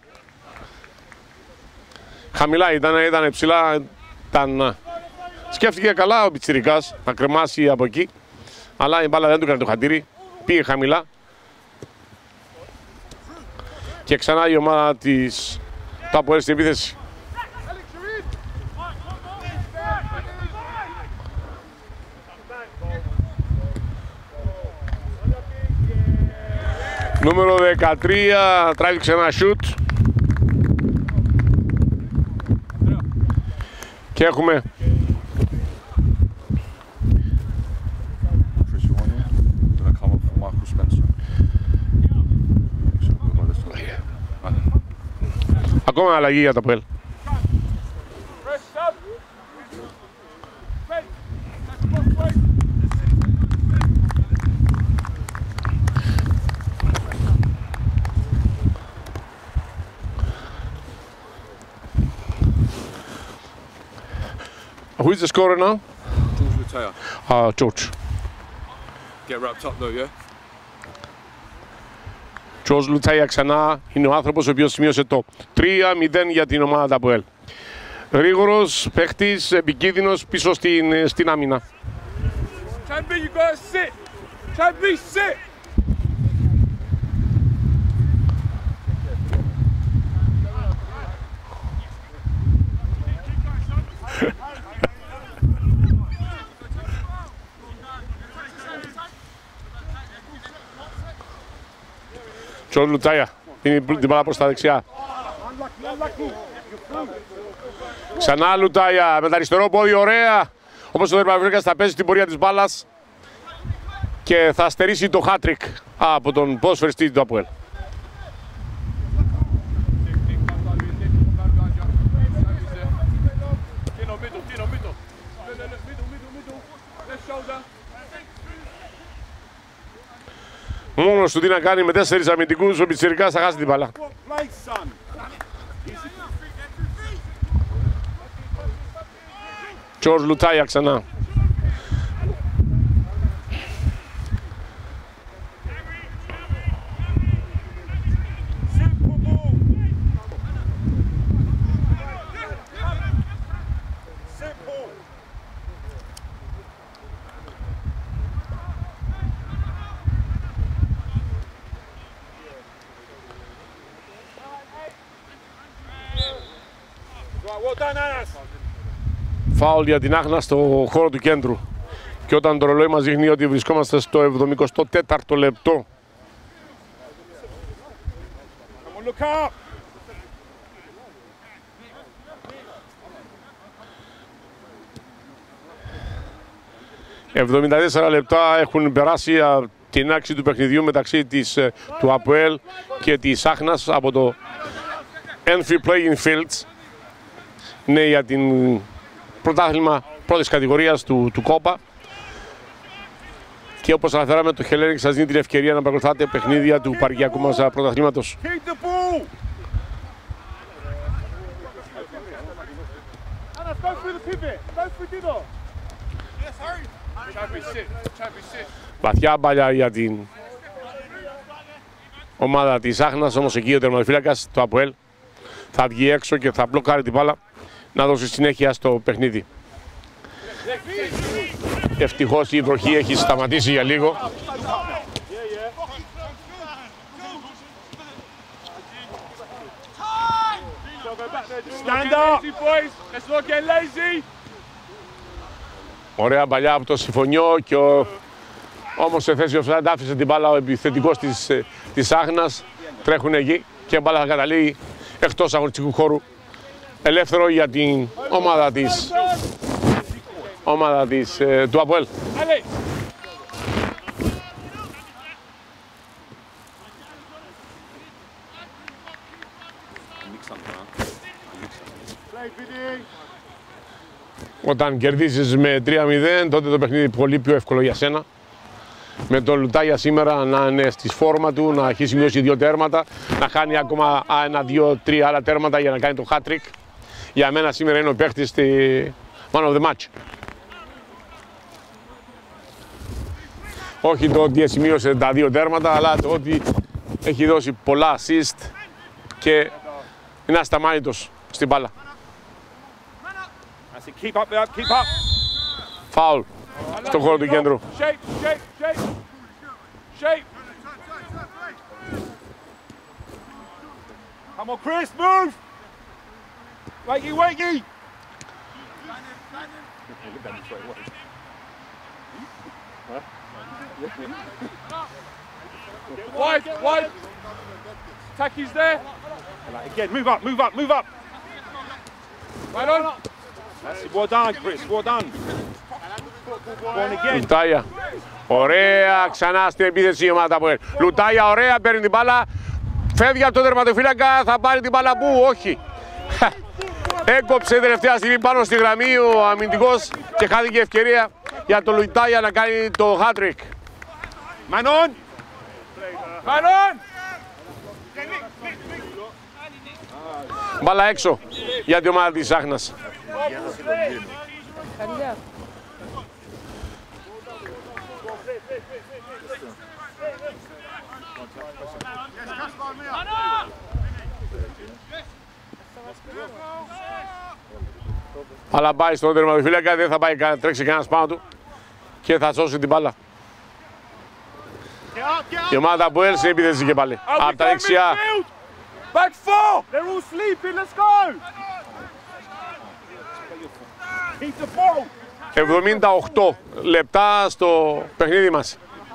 Χαμηλά ήταν ψηλά. Σκέφτηκε καλά ο πιτσιρικάς να κρεμάσει από εκεί. Αλλά η μπάλα δεν του έκανε το χαντήρι. Πήγε χαμηλά. Και ξανά η ομάδα της ΑΠΟΕΛ στην επίθεση. Νούμερο 13, τράβηξε ένα σιούτ. Και έχουμε ακόμα αλλαγή για το ΑΠΟΕΛ. Who is the scorer now? George Lutea. George. Get wrapped up though, yeah? George Lutea ξανά είναι ο άνθρωπος ο οποίος σημείωσε το 3-0 για την ομάδα ΑΠΟΕΛ. Γρήγορος παίχτης, επικίνδυνος πίσω στην άμυνα. Chambi, you gotta sit. Chambi, sit. George Lutea είναι την μπάλα προς τα δεξιά. Ξανά Lutea με τα αριστερό πόδι, ωραία. Όπως ο τερματοφύλακας θα παίζει στην πορεία της μπάλας και θα στερήσει το hat-trick από τον ποδοσφαιριστή του ΑΠΟΕΛ. Μόνος του τι να κάνει με 4 αμυντικούς, ο πιτσιρικάς θα χάσει την μπάλα. George Lutea ξανά. Φάουλ για την Άχνα στο χώρο του κέντρου. Και όταν το ρολόι μας δείχνει ότι βρισκόμαστε στο 74ο λεπτό. ...74 λεπτά έχουν περάσει την άξη του παιχνιδιού μεταξύ του ΑΠΟΕΛ και της Άχνας από το Enfield Playing Fields. Είναι για την πρωτάθλημα πρώτης κατηγορίας του Κόπα. Και όπως αναφέραμε, το Hellenic σας δίνει την ευκαιρία να παρακολουθάτε παιχνίδια του παρικιακού μας πρωταθλήματος. Βαθιά μπάλια για την ομάδα της Άχνας, όμως εκεί ο τερματοφύλακας του ΑΠΟΕΛ θα βγει έξω και θα μπλοκάρει την μπάλα να δώσει συνέχεια στο παιχνίδι. Ευτυχώς η βροχή έχει σταματήσει για λίγο. Ωραία παλιά από το Συμφωνιό και όμως σε θέση offside άφησε την μπάλα ο επιθετικός της Άχνας. Τρέχουν εκεί και η μπάλα θα καταλήγει εκτός αγωνιστικού χώρου. Ελεύθερο για την ομάδα του ΑΠΟΕΛ. Όταν κερδίζεις με 3-0, τότε το παιχνίδι είναι πολύ πιο εύκολο για σένα. με τον Λουτάγια σήμερα να είναι στη φόρμα του, να έχει σημειώσει 2 τέρματα, να χάνει ακόμα 1, 2, 3 άλλα τέρματα για να κάνει το hat-trick. Για μένα σήμερα είναι ο παίχτης στη man of the match. Όχι το ότι σημείωσε τα 2 τέρματα, αλλά το ότι έχει δώσει πολλά assist και είναι ασταμάτητος στην μπάλα. Φάουλ στον χώρο του κέντρου. Come on, Chris, move! Wakey, wakey! Wide, wide! Taki's there. Again, move up, move up, move up! Right on! That's it, well done, Chris, well done. Λουτάγια. Ωραία, ξανά στην επίθεση η ομάδα από Λουτάγια, ωραία, παίρνει την μπάλα. Φεύγει από τον τερματοφύλακα, θα πάρει την μπάλα που, όχι. Έκοψε τελευταία στιγμή πάνω στη γραμμή ο αμυντικός και χάθηκε ευκαιρία για τον Λουτάγια να κάνει το hat-trick. Manon! Manon! Μπάλα έξω για την ομάδα της Άχνας. Αλλά πάει στον τερματοφύλακα, δεν θα πάει τρέξει κανένας πάνω του και θα σώσει την μπάλα. Η ομάδα από Ελ σε επίθεση και πάλι. Από τα δεξιά. Back 4! They're all sleeping, let's go! Keep the ball! 78 λεπτά στο παιχνίδι μας.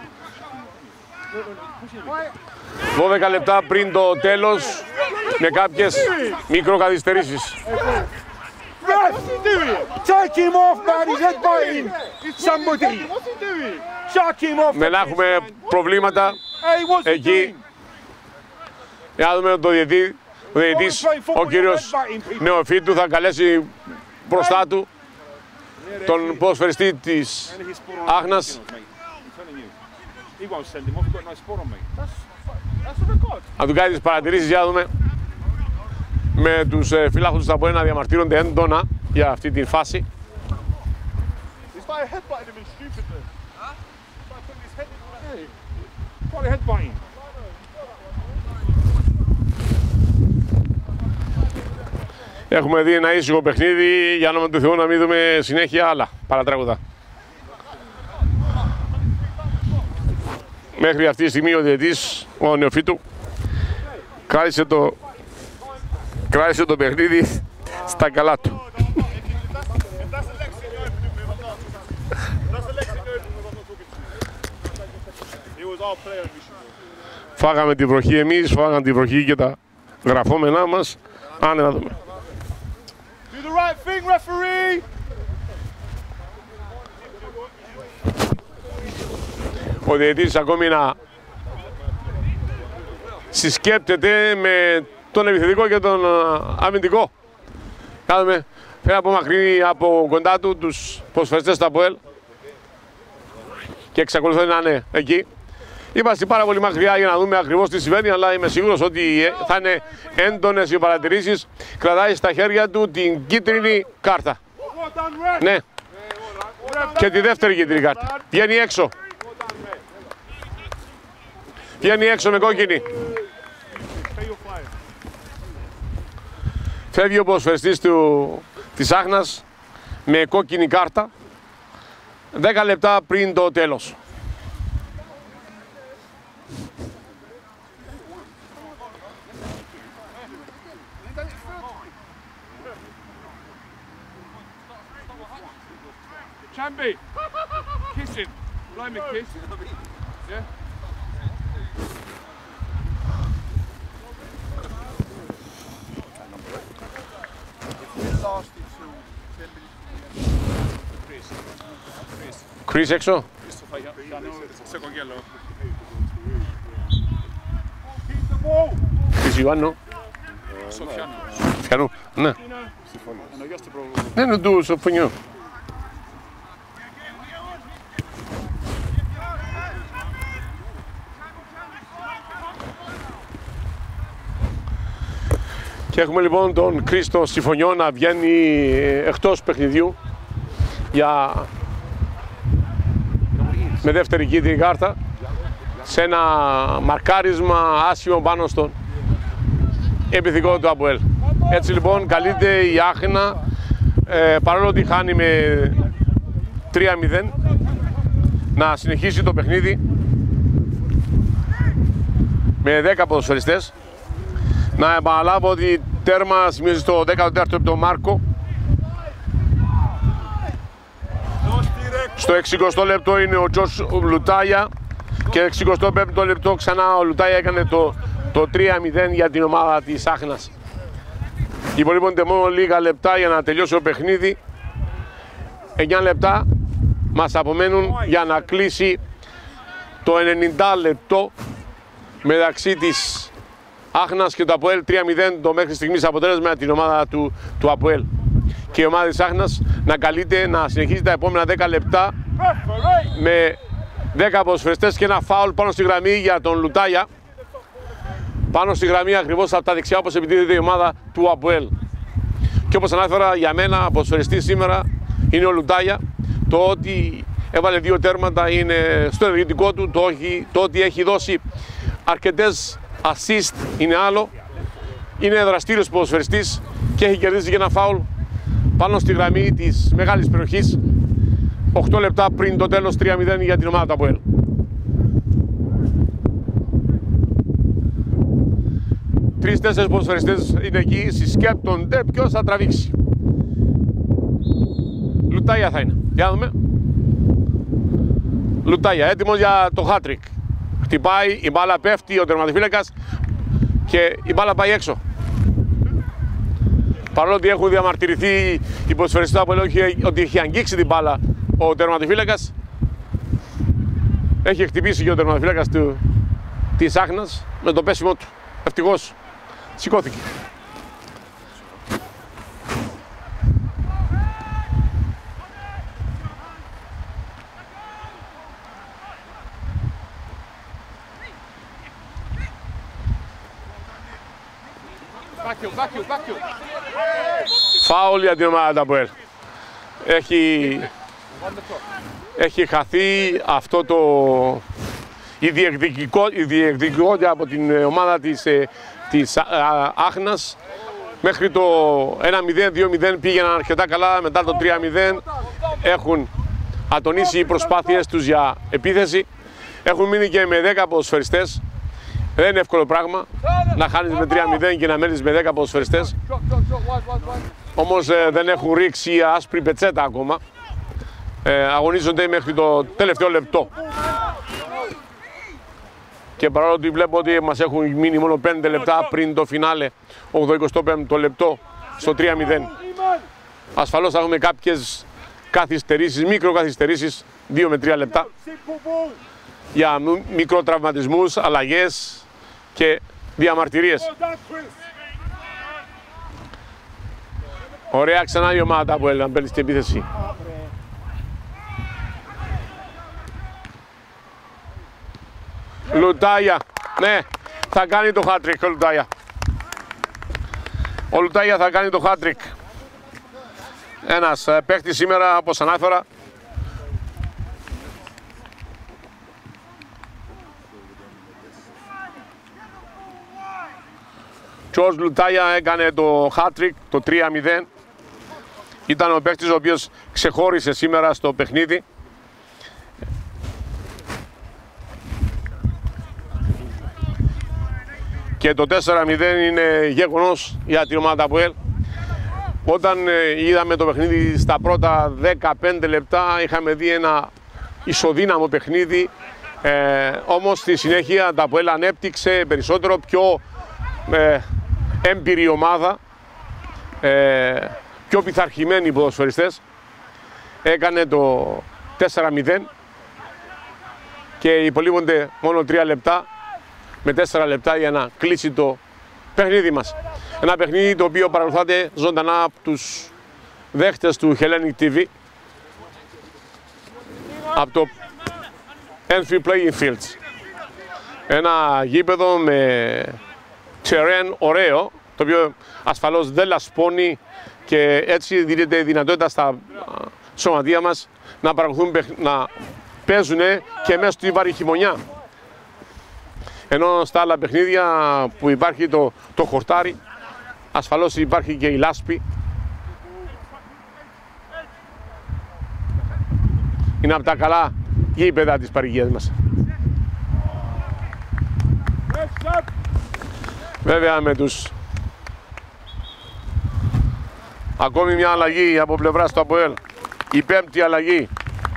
12 λεπτά πριν το τέλος με κάποιες μικροκαθυστερήσεις. What's he doing? Take him off, man! He's headbutting somebody! Chuck him off! Δεν έχουμε προβλήματα Hey, what's he εκεί. doing? Για να δούμε τον διαιτητής, ο κύριος Νεοφίτου θα καλέσει μπροστά του τον ποδοσφαιριστή της Άχνας. Να του κάνει τις παρατηρήσεις, για να δούμε με τους φιλάχους του από ένα διαμαρτύρονται έντονα για αυτή τη φάση. Έχουμε δει ένα ήσυχο παιχνίδι, για όνομα του Θεού να μην δούμε συνέχεια άλλα παρατράγουδα. Μέχρι αυτή τη στιγμή ο διαιτητής, ο Νεοφίτου, κράτησε το παιχνίδι στα καλά του. Φάγαμε την βροχή εμείς, φάγαμε την βροχή και τα γραφόμενά μας. Άνε να δούμε. Do the right thing, referee! Ο διαιτητής ακόμη να συσκέπτεται με τον επιθετικό και τον αμυντικό. Κάθομαι, φέρει από μακρύ από κοντά του τους ποδοσφαιριστές του ΑΠΟΕΛ και εξακολουθούν να είναι εκεί. Είμαστε πάρα πολύ μακριά για να δούμε ακριβώς τι συμβαίνει, αλλά είμαι σίγουρος ότι θα είναι έντονες οι παρατηρήσεις. Κρατάει στα χέρια του την κίτρινη κάρτα. Ναι. Και τη δεύτερη κίτρινη κάρτα. Βγαίνει έξω. Βγαίνει έξω με κόκκινη. Φεύγει ο ποδοσφαιριστής της Άχνας με κόκκινη κάρτα 10 λεπτά πριν το τέλος. Chambi, kiss him. Blow him a kiss. Yeah. Chris έξω. Chris Ιωάννου. Σοφιανού. Ναι. Ναι, είναι του Σοφιανού. Και έχουμε λοιπόν τον Χρήστο Συμφωνιό να βγαίνει εκτός παιχνιδιού με δεύτερη κίτρινη κάρτα σε ένα μαρκάρισμα άσχημο πάνω στον επιθετικό του ΑΠΟΕΛ. Έτσι λοιπόν καλείται η Άχνα, παρόλο ότι χάνει με 3-0, να συνεχίσει το παιχνίδι με 10 ποδοσφαιριστές. Να επαναλάβω ότι τέρμα σημειώσει στο 14ο λεπτό Μάρκο. Στο 60ο λεπτό είναι ο Τζος Λουτάγια και 65ο λεπτό ξανά ο Λουτάγια έκανε το 3-0 για την ομάδα της Άχνας. Υπολείπονται μόνο λίγα λεπτά για να τελειώσει το παιχνίδι. 9 λεπτά μας απομένουν για να κλείσει το 90 λεπτό μεταξύ της Άχνας και του ΑΠΟΕΛ. 3-0 το μέχρι στιγμής αποτέλεσμα για την ομάδα του ΑΠΟΕΛ. Και η ομάδα της Άχνας να καλείται να συνεχίσει τα επόμενα 10 λεπτά με 10 ποδοσφαιριστές και ένα φάουλ πάνω στη γραμμή για τον Λουτάγια. Πάνω στη γραμμή ακριβώς από τα δεξιά, όπως επιτίθεται η ομάδα του ΑΠΟΕΛ. Και όπως ανάφερα, για μένα ποδοσφαιριστής σήμερα είναι ο Λουτάγια. Το ότι έβαλε 2 τέρματα είναι στο ενεργητικό του, το ότι έχει δώσει αρκετές assist είναι άλλο. Είναι δραστήριος ποδοσφαιριστής και έχει κερδίσει και ένα φάουλ πάνω στη γραμμή της μεγάλης περιοχής 8 λεπτά πριν το τέλος, 3-0 για την ομάδα του ΑΠΟΕΛ. 3-4 ποδοσφαιριστές είναι εκεί, συσκέπτονται ποιος θα τραβήξει. Λουτάγια θα είναι. Για να δούμε. Λουτάγια, έτοιμος για το hat-trick. Χτυπάει, η μπάλα πέφτει, ο τερματοφύλακας και η μπάλα πάει έξω. Παρόλο ότι έχουν διαμαρτυρηθεί οι ποδοσφαιριστές από ότι έχει αγγίξει την μπάλα ο τερματοφύλακας, έχει χτυπήσει και ο τερματοφύλακας της Άχνας με το πέσιμο του. Ευτυχώς σηκώθηκε. Φάουλ για την ομάδα του ΑΠΟΕΛ. Έχει χαθεί αυτό η διεκδικότητα από την ομάδα της Άχνας. Μέχρι το 1-0, 2-0 πήγαιναν αρκετά καλά. Μετά το 3-0 έχουν ατονίσει οι προσπάθειες τους για επίθεση. Έχουν μείνει και με 10 ποδοσφαιριστές. Δεν είναι εύκολο πράγμα να χάνεις με 3-0 και να μένεις με 10 ποδοσφαιριστές. Όμως δεν έχουν ρίξει άσπρη πετσέτα ακόμα. Αγωνίζονται μέχρι το τελευταίο λεπτό. Και παρόλο ότι βλέπω ότι μας έχουν μείνει μόνο 5 λεπτά πριν το φινάλε, 85ο λεπτό στο 3-0. Ασφαλώς θα έχουμε κάποιες καθυστερήσεις, μικροκαθυστερήσεις, 2 με 3 λεπτά, για μικροτραυματισμούς, αλλαγές και διαμαρτυρίες. Ωραία ξανά η ομάδα που έλεγαν παίρνει στην επίθεση. Λουτάγια, ναι, θα κάνει το hat-trick ο Λουτάγια. Ο Λουτάγια θα κάνει το hat-trick. Ένας παίχτης σήμερα, όπως ανάφερα, Τζος Λουτάγια έκανε το hat-trick, το 3-0. Ήταν ο παίκτης ο οποίος ξεχώρισε σήμερα στο παιχνίδι. Και το 4-0 είναι γεγονός για την ομάδα ΑΠΟΕΛ. Όταν είδαμε το παιχνίδι στα πρώτα 15 λεπτά είχαμε δει ένα ισοδύναμο παιχνίδι. Όμως στη συνέχεια τα ΑΠΟΕΛ ανέπτυξε περισσότερο, πιο έμπειρη ομάδα, πιο πειθαρχημένοι οι ποδοσφαιριστές. Έκανε το 4-0 και υπολείπονται μόνο 3 λεπτά με 4 λεπτά για να κλείσει το παιχνίδι μας. Ένα παιχνίδι το οποίο παρακολουθάτε ζωντανά από τους δέχτες του Hellenic TV, από το Enfield Playing Fields. Ένα γήπεδο με terrain ωραίο, το οποίο ασφαλώς δεν λασπώνει και έτσι δίνεται δυνατότητα στα σωματεία μας να παρακολουθούν, να παίζουν και μέσα στη βαρύ χειμωνιά. Ενώ στα άλλα παιχνίδια που υπάρχει το χορτάρι, ασφαλώς υπάρχει και η λάσπη. Είναι από τα καλά γήπεδα της παροικίας μας. Βέβαια με τους... Ακόμη μια αλλαγή από πλευράς του ΑΠΟΕΛ. Η πέμπτη αλλαγή.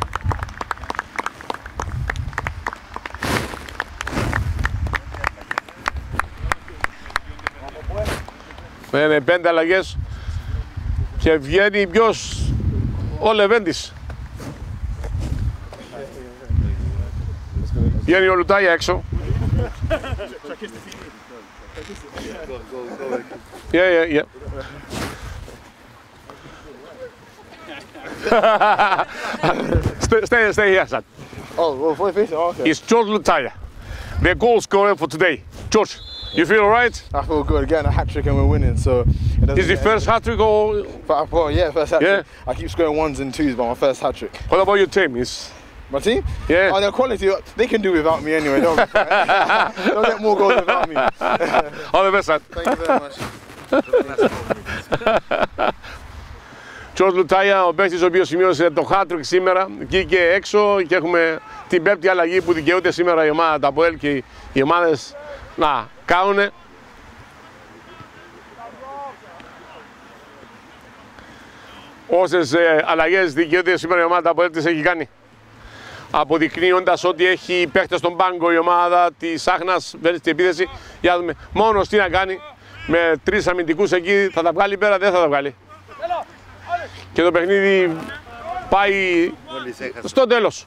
Είναι 5 αλλαγές και βγαίνει ποιος? Ο Λεβέντης. Βγαίνει ο Λουτάγια έξω. Yeah. Stay here, son. Oh, well, okay. It's George Lutaya, the goal scorer for today. George, you feel alright? I feel good. Getting a hat trick and we're winning, so. Is the first hat trick or? Well, yeah, first hat trick. Yeah. I keep scoring 1s and 2s, but my first hat trick. What about your team? My team? Yeah. Oh, their quality, they can do without me anyway. They'll get more goals without me. All the best, son. Thank you very much. George Lutaya, ο παίκτης ο οποίος σημείωσε το hat-trick σήμερα, βγήκε έξω και έχουμε την πέμπτη αλλαγή που δικαιούται σήμερα η ομάδα του ΑΠΟΕΛ και οι ομάδες να κάνουν. Όσες αλλαγές δικαιούται σήμερα η ομάδα του ΑΠΟΕΛ τις έχει κάνει, αποδεικνύοντας ότι έχει παίκτες στον πάγκο η ομάδα της Άχνας, βρίσκει την επίθεση. Για να δούμε μόνος τι να κάνει, με 3 αμυντικούς εκεί θα τα βγάλει πέρα, δεν θα τα βγάλει. Και το παιχνίδι πάει στο τέλος.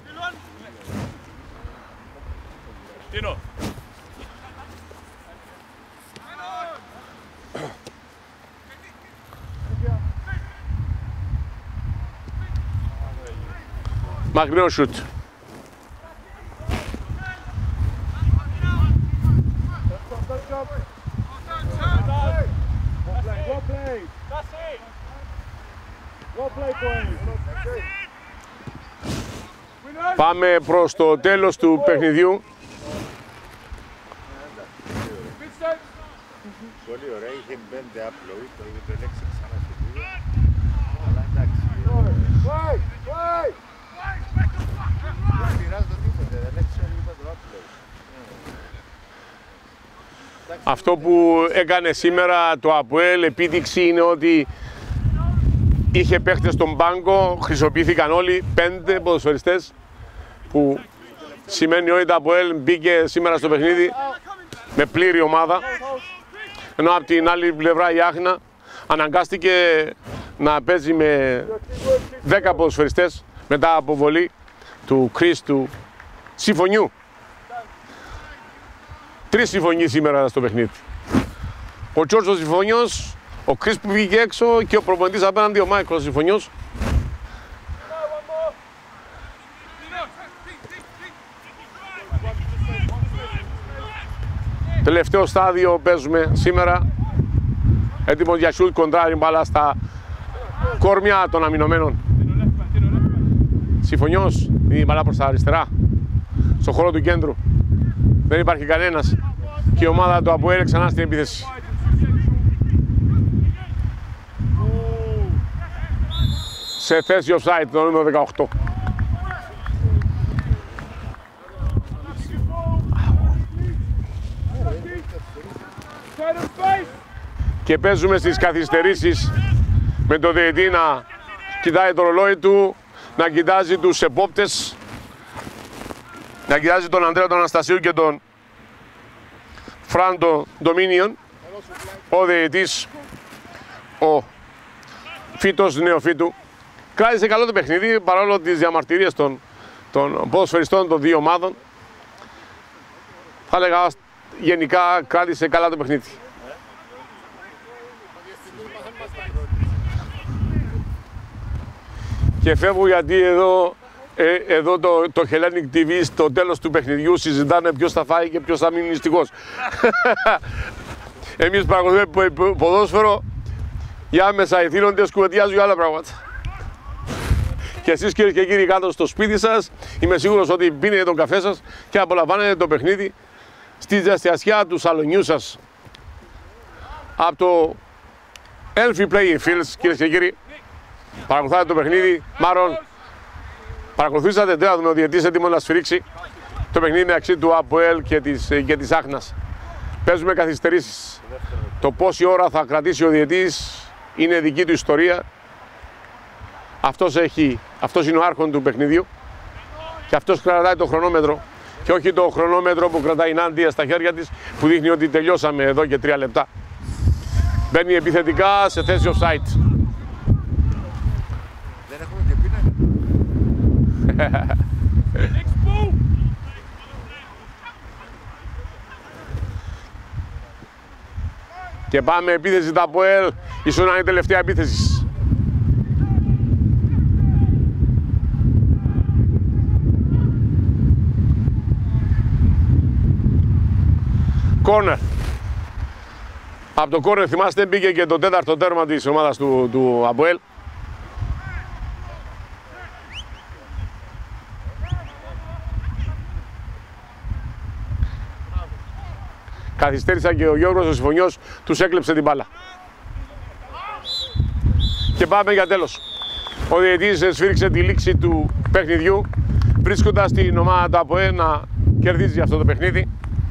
Μακρινό σουτ. Πάμε προς το τέλος του παιχνιδιού. Πολύ ωραία, είχε 5 upload, το επέλεξε ξανά στο βίντεο. Αλλά εντάξει. Δεν πειράζει το τίποτε, δεν έξω λίγο το upload. Αυτό που έκανε σήμερα το ΑΠΟΕΛ επίδειξη είναι ότι είχε παίχτες στον πάγκο, χρησιμοποιήθηκαν όλοι, 5 ποδοσφαιριστές, που σημαίνει ότι το ΑΠΟΕΛ μπήκε σήμερα στο παιχνίδι με πλήρη ομάδα, ενώ από την άλλη πλευρά η Άχνα αναγκάστηκε να παίζει με 10 ποδοσφαιριστές μετά από βολή του Κρίς του Συμφωνιού. 3 συμφωνοί σήμερα στο παιχνίδι. Ο Τζόρτζος Συμφωνιός, ο Κρίς που βγήκε έξω και ο προπονητής απέναντι ο Μάικλος Συμφωνιός. Τελευταίο στάδιο παίζουμε σήμερα. Έτοιμος για σουτ, κοντράρει μπάλα στα κορμιά των αμυνωμένων. Συμφωνιός, είναι η μπάλα προς τα αριστερά, στο χώρο του κέντρου. Δεν υπάρχει κανένας και η ομάδα του ΑΠΟΕΛ ξανά στην επίθεση. Σε θέση offside το νούμερο 18. Και παίζουμε στις καθυστερήσεις με το διαιτητή να κοιτάει το ρολόι του, να κοιτάζει τους επόπτες, να κοιτάζει τον Ανδρέα τον Αναστασίου και τον Φράντο Ντομίνιον, ο διαιτητής, ο Φίτος Νεοφίτου. Κράτησε καλό το παιχνίδι παρόλο τις διαμαρτυρίες των ποδοσφαιριστών των δύο ομάδων. Θα έλεγα γενικά κράτησε καλά το παιχνίδι. Και φεύγω γιατί εδώ το Hellenic TV στο τέλος του παιχνιδιού συζητάνε ποιος θα φάει και ποιος θα μείνει νηστικός. Εμείς παρακολουθούμε ποδόσφαιρο, οι άμεσα ηθήνοντες κουβεντιάζουν για άλλα πράγματα. Και εσείς κυρίες και κύριοι κάτω στο σπίτι σας, είμαι σίγουρος ότι πίνετε τον καφέ σας και απολαμβάνετε το παιχνίδι στη ζεστιασιά του σαλονιού σας. Από το Elfi Playing Fields, κυρίες και κύριοι, παρακολουθάτε το παιχνίδι. Μάρον, παρακολουθήσατε, δεν θα δούμε ο διαιτής έτοιμος να σφυρίξει το παιχνίδι μεταξύ του ΑΠΟΕΛ και της Άχνας. Παίζουμε καθυστερήσεις. Το πόση ώρα θα κρατήσει ο διαιτής είναι δική του ιστορία. Αυτός είναι ο άρχον του παιχνιδιού και αυτός κρατάει το χρονόμετρο και όχι το χρονόμετρο που κρατάει η Νάντια στα χέρια της που δείχνει ότι τελειώσαμε εδώ και 3 λεπτά. Μπαίνει επιθετικά σε θέση offside. Δεν έχουμε και πίνα. Και πάμε επίθεση τα ΑΠΟΕΛ, ίσως να είναι η τελευταία επίθεση. Κόρνερ. Από το κόρνερ θυμάστε μπήκε και το 4ο τέρμα της ομάδας του ΑΠΟΕΛ. Καθυστέρησαν και ο Γιώργος ο Συμφωνιός τους έκλεψε την μπάλα. Και πάμε για τέλος. Ο διαιτητής σφύριξε τη λήξη του παιχνιδιού, βρίσκοντας την ομάδα του ΑΠΟΕΛ να κερδίζει αυτό το παιχνίδι.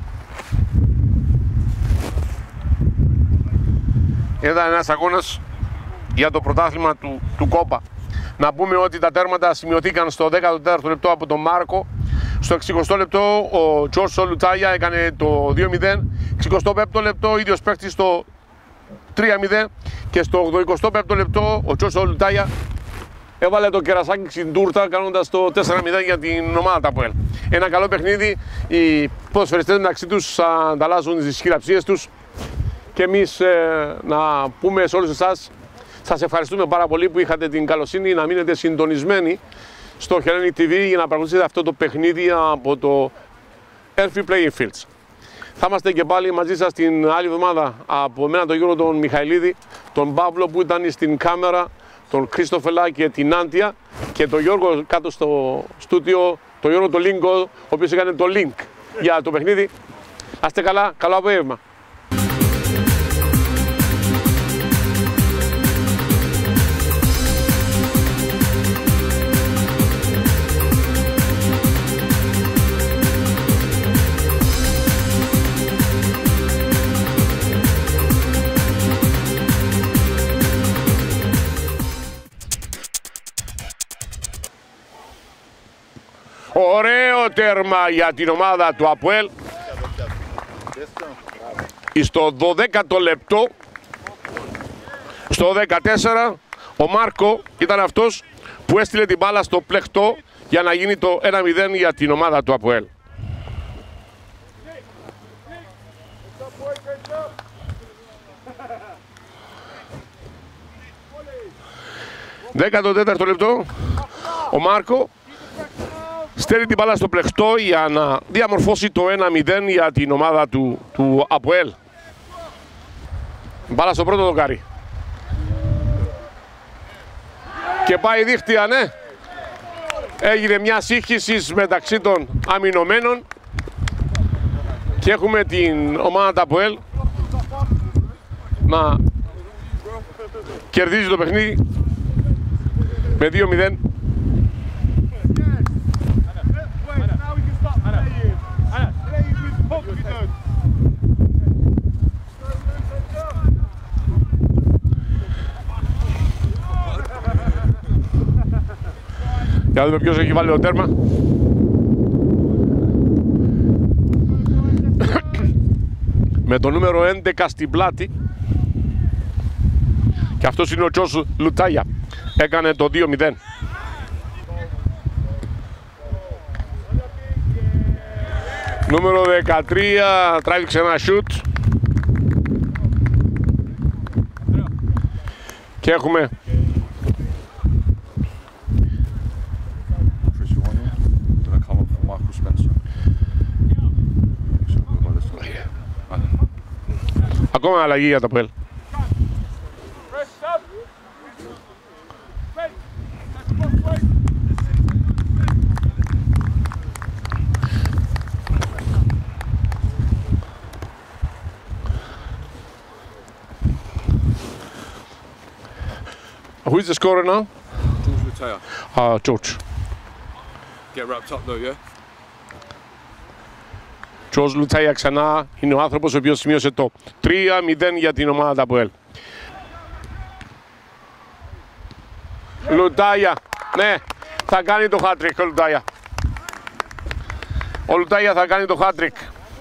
Ήταν ένας αγώνας για το πρωτάθλημα του Κόπα. Να πούμε ότι τα τέρματα σημειωθήκαν στο 14ο λεπτό από τον Μάρκο. Στο 60ο λεπτό ο Τζόρσο Λουτσάγια έκανε το 2-0. 65ο λεπτό ο ίδιος παίκτης το 3-0. Και στο 85ο λεπτό ο Τζόρσο Λουτσάγια έβαλε το κερασάκι στην τούρτα κάνοντας το 4-0 για την ομάδα του ΑΠΟΕΛ. Ένα καλό παιχνίδι. Οι ποδοσφαιριστές μεταξύ τους ανταλλάσσουν τις χειραψίες τους. Και εμείς να πούμε σε όλους εσάς, σας ευχαριστούμε πάρα πολύ που είχατε την καλοσύνη να μείνετε συντονισμένοι στο Hellenic TV για να παρακολουθήσετε αυτό το παιχνίδι από το Elfi Playing Fields. Θα είμαστε και πάλι μαζί σας την άλλη εβδομάδα από μένα τον Γιώργο τον Μιχαηλίδη, τον Παύλο που ήταν στην κάμερα, τον Κρίστοφελα και την Άντια και τον Γιώργο κάτω στο στούτιο, τον Γιώργο τον Λίγκο, ο οποίος έκανε το link για το παιχνίδι. Άστε καλά, καλό απόγευμα. Ωραίο τέρμα για την ομάδα του ΑΠΟΕΛ. Στο 12ο λεπτό, στο 14, ο Μάρκο ήταν αυτός που έστειλε την μπάλα στο πλεκτό για να γίνει το 1-0 για την ομάδα του ΑΠΟΕΛ. Δέκατο τέταρτο λεπτό, ο Μάρκο στέλνει την μπάλα στο πλεκτό για να διαμορφώσει το 1-0 για την ομάδα του ΑΠΟΕΛ. Μπάλα στο πρώτο δοκάρι. Και πάει δίχτυα, ναι. Έγινε μια σύγχυση μεταξύ των αμυνωμένων και έχουμε την ομάδα του ΑΠΟΕΛ να κερδίζει το παιχνίδι με 2-0. Για να δούμε ποιος έχει βάλει το τέρμα. Με το νούμερο 11 στην πλάτη. Και αυτός είναι ο Τζος Λουτσάγια. Έκανε το 2-0. Νούμερο 13 τράβηξε ένα σιούτ. Και έχουμε Ακόμα αλλαγή για το ΑΠΟΕΛ. Who is the scorer now? George Lutea. George. Get wrapped up though, yeah? George Lutea ξανά είναι ο άνθρωπος ο οποίος σημείωσε το 3-0 για την ομάδα του ΑΠΟΕΛ. Λουτάγια, ναι, θα κάνει το hat-trick ο Λουτάγια. Ο Λουτάγια θα κάνει το hat-trick.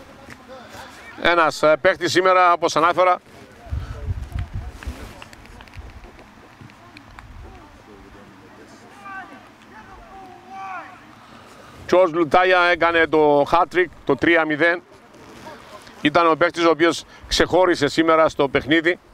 Ένας παίχτης σήμερα, όπως ανάφερα. George Λουτάγια έκανε το hat-trick, το 3-0. Ήταν ο παίχτης ο οποίος ξεχώρισε σήμερα στο παιχνίδι.